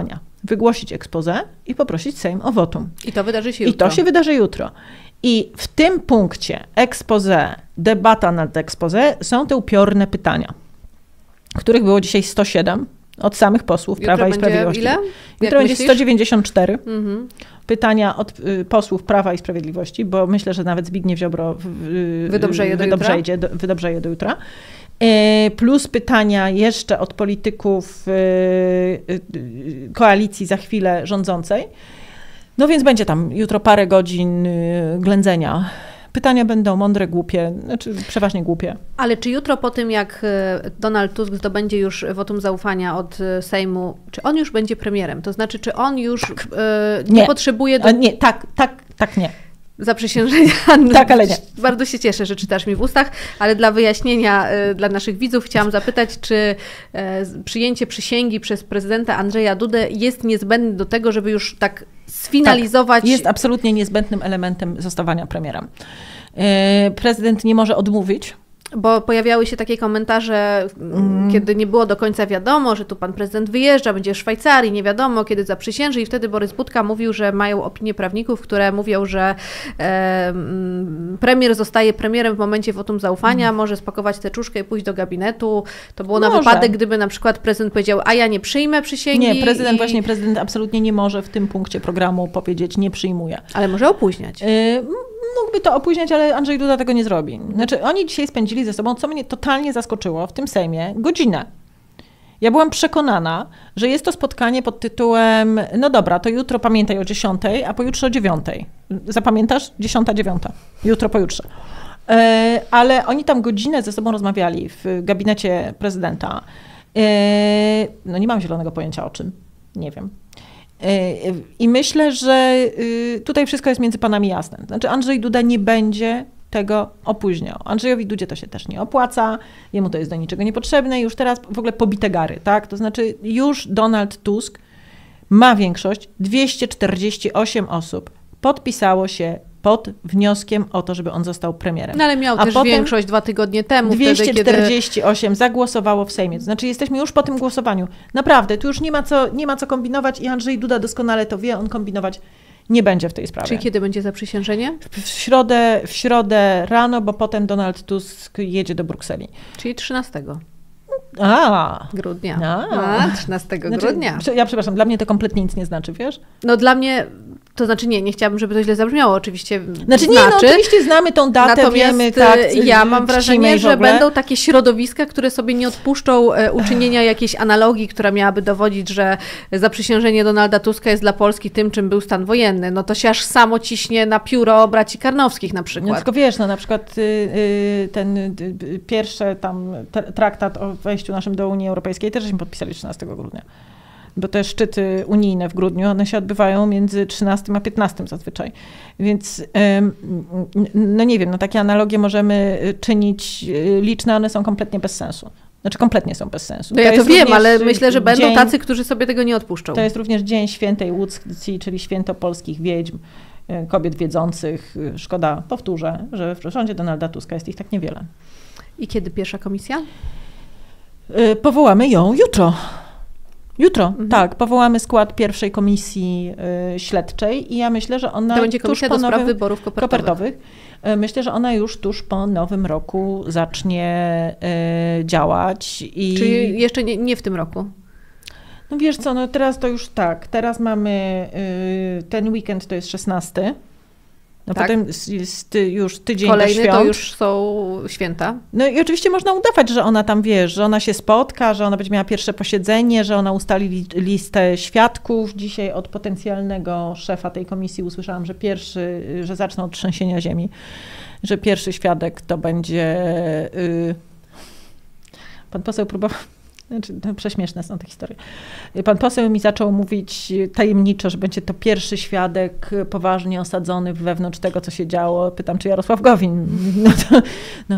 wygłosić expose i poprosić Sejm o wotum. I to wydarzy się jutro. I to się wydarzy jutro. I w tym punkcie expose, debata nad expose są te upiorne pytania, których było dzisiaj sto siedem od samych posłów Jutro Prawa i będzie Sprawiedliwości. ile? Jutro będzie sto dziewięćdziesiąt cztery Mhm. pytania od y, posłów Prawa i Sprawiedliwości, bo myślę, że nawet Zbigniew Ziobro y, Wydobrzeje do wydobrzeje jutra. do, wydobrzeje do jutra. Y, plus pytania jeszcze od polityków y, y, y, koalicji za chwilę rządzącej. No więc będzie tam jutro parę godzin y, ględzenia. Pytania będą mądre, głupie, znaczy przeważnie głupie. Ale czy jutro po tym, jak e, Donald Tusk zdobędzie już wotum zaufania od e, Sejmu, czy on już będzie premierem? To znaczy, czy on już Tak. e, nie, Nie. potrzebuje do A nie, tak, tak, tak nie. zaprzysiężenia? Tak, ale nie. Bardzo się cieszę, że czytasz mi w ustach, ale dla wyjaśnienia e, dla naszych widzów chciałam zapytać, czy e, przyjęcie przysięgi przez prezydenta Andrzeja Dudę jest niezbędne do tego, żeby już tak sfinalizować... Tak, jest absolutnie niezbędnym elementem zostawania premierem. Yy, prezydent nie może odmówić. Bo pojawiały się takie komentarze, mm. kiedy nie było do końca wiadomo, że tu pan prezydent wyjeżdża, będzie w Szwajcarii, nie wiadomo kiedy zaprzysięży i wtedy Borys Budka mówił, że mają opinię prawników, które mówią, że e, premier zostaje premierem w momencie wotum zaufania, mm. może spakować teczuszkę i pójść do gabinetu. To było może. na wypadek, gdyby na przykład prezydent powiedział, a ja nie przyjmę przysięgi. Nie, prezydent i... właśnie prezydent absolutnie nie może w tym punkcie programu powiedzieć nie przyjmuje. Ale może opóźniać. Yy, mógłby to opóźniać, ale Andrzej Duda tego nie zrobi. Znaczy oni dzisiaj spędzili ze sobą, co mnie totalnie zaskoczyło w tym Sejmie, godzinę. Ja byłam przekonana, że jest to spotkanie pod tytułem, no dobra, to jutro pamiętaj o dziesiątej, a pojutrze o dziewiątej. Zapamiętasz? Dziesiąta, dziewiąta. Jutro, pojutrze. Yy, ale oni tam godzinę ze sobą rozmawiali w gabinecie prezydenta. Yy, no nie mam zielonego pojęcia o czym. Nie wiem. I myślę, że tutaj wszystko jest między panami jasne. Znaczy Andrzej Duda nie będzie tego opóźniał. Andrzejowi Dudzie to się też nie opłaca, jemu to jest do niczego niepotrzebne i już teraz w ogóle pobite gary, tak? To znaczy już Donald Tusk ma większość, dwieście czterdzieści osiem osób podpisało się pod wnioskiem o to, żeby on został premierem. No ale miał A też potem większość dwa tygodnie temu. dwieście czterdzieści osiem wtedy, kiedy... zagłosowało w Sejmie. To znaczy jesteśmy już po tym głosowaniu. Naprawdę, tu już nie ma co, nie ma co kombinować i Andrzej Duda doskonale to wie, on kombinować nie będzie w tej sprawie. Czyli kiedy będzie zaprzysiężenie? W środę, w środę rano, bo potem Donald Tusk jedzie do Brukseli. Czyli trzynastego A, grudnia. A. A, trzynastego znaczy, grudnia. Ja przepraszam, dla mnie to kompletnie nic nie znaczy, wiesz? No dla mnie, to znaczy nie, nie chciałabym, żeby to źle zabrzmiało, oczywiście Znaczy nie, znaczy. no oczywiście znamy tą datę, Natomiast wiemy, tak, ja mam wrażenie, że w ogóle. będą takie środowiska, które sobie nie odpuszczą e, uczynienia jakiejś analogii, która miałaby dowodzić, że zaprzysiężenie Donalda Tuska jest dla Polski tym, czym był stan wojenny. No to się aż samo ciśnie na pióro braci Karnowskich na przykład. No tylko wiesz, no na przykład y, y, ten y, y, pierwszy tam t- traktat o wejściu naszym do Unii Europejskiej też żeśmy podpisali trzynastego grudnia. Bo te szczyty unijne w grudniu, one się odbywają między trzynastym a piętnastym zazwyczaj. Więc no nie wiem, no takie analogie możemy czynić liczne, one są kompletnie bez sensu. Znaczy kompletnie są bez sensu. No ja to wiem, ale myślę, że będą dzień, tacy, którzy sobie tego nie odpuszczą. To jest również Dzień Świętej Łucji, czyli święto polskich wiedźm, kobiet wiedzących. Szkoda, powtórzę, że w rządzie Donalda Tuska jest ich tak niewiele. I kiedy pierwsza komisja? Powołamy ją jutro. Jutro, mhm. tak. Powołamy skład pierwszej komisji y, śledczej i ja myślę, że ona to będzie komisja tuż po do spraw nowym, wyborów kopertowych. kopertowych. Y, myślę, że ona już tuż po nowym roku zacznie y, działać. I... Czyli jeszcze nie, nie w tym roku? No wiesz co, no teraz to już tak. Teraz mamy y, ten weekend, to jest szesnasty. No tak? Potem jest już tydzień Kolejny do świąt. to już są święta. No i oczywiście można udawać, że ona tam, wiesz, że ona się spotka, że ona będzie miała pierwsze posiedzenie, że ona ustali li- listę świadków. Dzisiaj od potencjalnego szefa tej komisji usłyszałam, że pierwszy, że zaczną od trzęsienia ziemi, że pierwszy świadek to będzie... Yy... Pan poseł próbował... Znaczy, no, prześmieszne są te historie. Pan poseł mi zaczął mówić tajemniczo, że będzie to pierwszy świadek poważnie osadzony wewnątrz tego, co się działo. Pytam, czy Jarosław Gowin. No, to, no,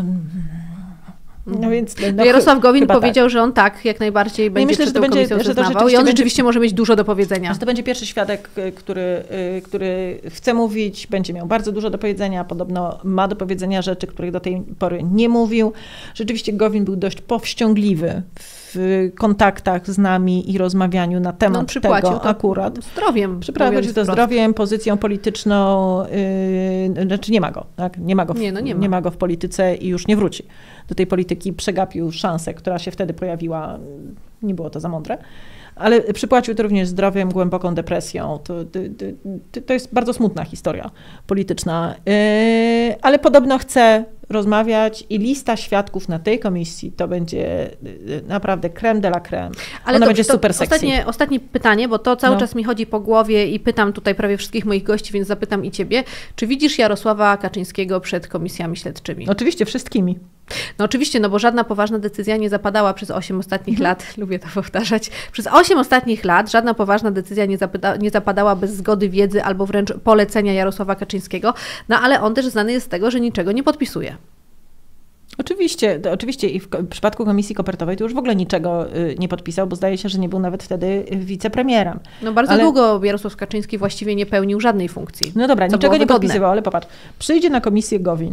no więc... No, Jarosław Gowin powiedział, tak. że on tak, jak najbardziej będzie myślę, przed że tą to będzie, komisją że to zeznawał i on będzie, rzeczywiście może mieć dużo do powiedzenia. Że to będzie pierwszy świadek, który, który chce mówić, będzie miał bardzo dużo do powiedzenia, podobno ma do powiedzenia rzeczy, których do tej pory nie mówił. Rzeczywiście Gowin był dość powściągliwy w w kontaktach z nami i rozmawianiu na temat no, przypłacił tego to akurat. Zdrowiem. Przypłacił to zdrowiem, pozycją polityczną, yy, znaczy nie ma go, tak? Nie ma go, w, nie, no nie, ma. nie ma go w polityce i już nie wróci do tej polityki. Przegapił szansę, która się wtedy pojawiła. Nie było to za mądre. Ale przypłacił to również zdrowiem, głęboką depresją. To, to, to, to jest bardzo smutna historia polityczna. Yy, ale podobno chce rozmawiać i lista świadków na tej komisji to będzie naprawdę crème de la crème. Ale Ona dobrze, będzie super sexy. Ostatnie, ostatnie pytanie, bo to cały no. czas mi chodzi po głowie i pytam tutaj prawie wszystkich moich gości, więc zapytam i ciebie. Czy widzisz Jarosława Kaczyńskiego przed komisjami śledczymi? Oczywiście, wszystkimi. No oczywiście, no bo żadna poważna decyzja nie zapadała przez osiem ostatnich Mhm. lat, lubię to powtarzać, przez osiem ostatnich lat żadna poważna decyzja nie, zapada, nie zapadała bez zgody, wiedzy albo wręcz polecenia Jarosława Kaczyńskiego, no ale on też znany jest z tego, że niczego nie podpisuje. Oczywiście, to oczywiście i w, w przypadku Komisji Kopertowej to już w ogóle niczego y, nie podpisał, bo zdaje się, że nie był nawet wtedy wicepremierem. No bardzo ale... długo Jarosław Kaczyński właściwie nie pełnił żadnej funkcji. No dobra, niczego nie wygodne. podpisywał, ale popatrz, przyjdzie na Komisję Gowin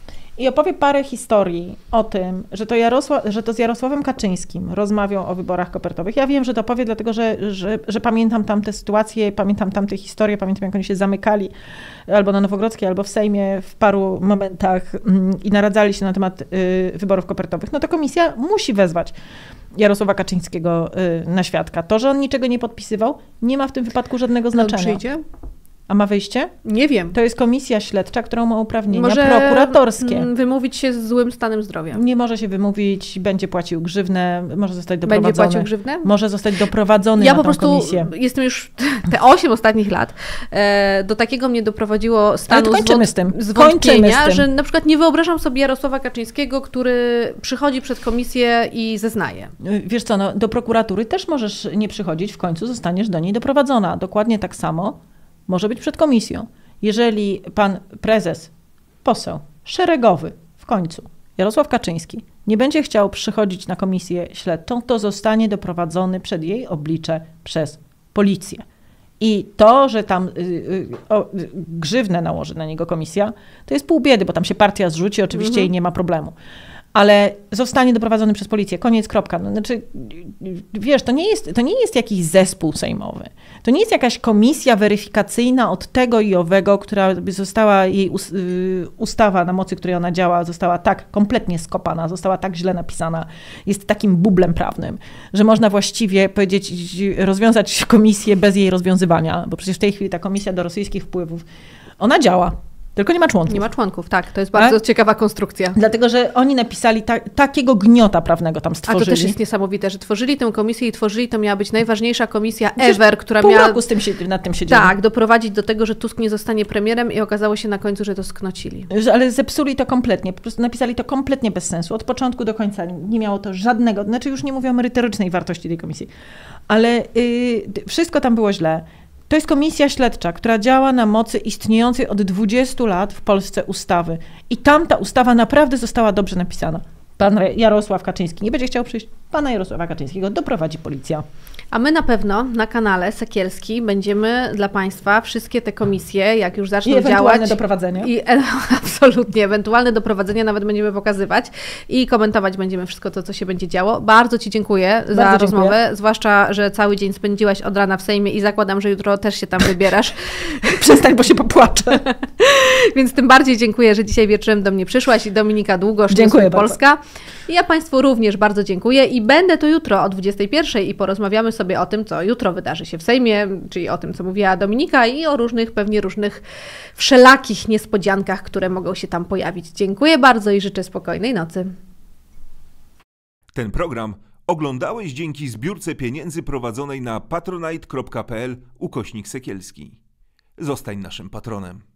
i opowie parę historii o tym, że to, Jarosław, że to z Jarosławem Kaczyńskim rozmawiał o wyborach kopertowych. Ja wiem, że to powie, dlatego że, że, że pamiętam tamte sytuacje, pamiętam tamte historie, pamiętam jak oni się zamykali albo na Nowogrodzkiej, albo w Sejmie w paru momentach mm, i naradzali się na temat y, wyborów kopertowych. No to komisja musi wezwać Jarosława Kaczyńskiego y, na świadka. To, że on niczego nie podpisywał, nie ma w tym wypadku żadnego znaczenia. No, przyjdzie? A ma wyjście? Nie wiem. To jest komisja śledcza, która ma uprawnienia może prokuratorskie. wymówić się z złym stanem zdrowia. Nie może się wymówić, będzie płacił grzywnę, może zostać doprowadzony. Będzie płacił grzywnę? Może zostać doprowadzony ja na po tą prostu komisję. jestem już te osiem ostatnich lat, e, do takiego mnie doprowadziło stanu kończymy z tym. zwątpienia, z tym. że na przykład nie wyobrażam sobie Jarosława Kaczyńskiego, który przychodzi przed komisję i zeznaje. Wiesz co, no, do prokuratury też możesz nie przychodzić, w końcu zostaniesz do niej doprowadzona. Dokładnie tak samo może być przed komisją. Jeżeli pan prezes, poseł szeregowy w końcu, Jarosław Kaczyński, nie będzie chciał przychodzić na komisję śledczą, to zostanie doprowadzony przed jej oblicze przez policję. I to, że tam y, y, o, y, grzywnę nałoży na niego komisja, to jest pół biedy, bo tam się partia zrzuci oczywiście mhm. i nie ma problemu. Ale zostanie doprowadzony przez policję. Koniec, kropka. No, znaczy, wiesz, to nie jest, to nie jest jakiś zespół sejmowy. To nie jest jakaś komisja weryfikacyjna od tego i owego, która została, jej ustawa, na mocy której ona działa, została tak kompletnie skopana, została tak źle napisana, jest takim bublem prawnym, że można właściwie powiedzieć, rozwiązać komisję bez jej rozwiązywania, bo przecież w tej chwili ta komisja do rosyjskich wpływów, ona działa. Tylko nie ma członków. Nie ma członków, tak. To jest bardzo tak? ciekawa konstrukcja. Dlatego, że oni napisali ta, takiego gniota prawnego tam stworzyli. A to też jest niesamowite, że tworzyli tę komisję i tworzyli, to miała być najważniejsza komisja Przecież ever, która pół miała... roku z tym się, nad tym siedzieli. Tak, doprowadzić do tego, że Tusk nie zostanie premierem i okazało się na końcu, że to sknocili. Ale zepsuli to kompletnie, po prostu napisali to kompletnie bez sensu. Od początku do końca nie miało to żadnego, znaczy już nie mówię o merytorycznej wartości tej komisji, ale yy, wszystko tam było źle. To jest komisja śledcza, która działa na mocy istniejącej od dwudziestu lat w Polsce ustawy. I tam ta ustawa naprawdę została dobrze napisana. Pan Jarosław Kaczyński nie będzie chciał przyjść, pana Jarosława Kaczyńskiego doprowadzi policja. A my na pewno na kanale Sekielski będziemy dla Państwa wszystkie te komisje, jak już zaczną I ewentualne działać. doprowadzenia. I e, absolutnie, ewentualne doprowadzenia nawet będziemy pokazywać i komentować będziemy wszystko to, co się będzie działo. Bardzo Ci dziękuję Bardzo za dziękuję. rozmowę, zwłaszcza, że cały dzień spędziłaś od rana w Sejmie i zakładam, że jutro też się tam wybierasz. Przestań, bo się popłaczę. Więc tym bardziej dziękuję, że dzisiaj wieczorem do mnie przyszłaś i Dominika Długosz, Dziękuję Polska. I ja Państwu również bardzo dziękuję i będę tu jutro o dwudziestej pierwszej i porozmawiamy sobie o tym, co jutro wydarzy się w Sejmie, czyli o tym, co mówiła Dominika i o różnych, pewnie różnych wszelakich niespodziankach, które mogą się tam pojawić. Dziękuję bardzo i życzę spokojnej nocy. Ten program oglądałeś dzięki zbiórce pieniędzy prowadzonej na patronite kropka pl ukośnik Sekielski. Zostań naszym patronem.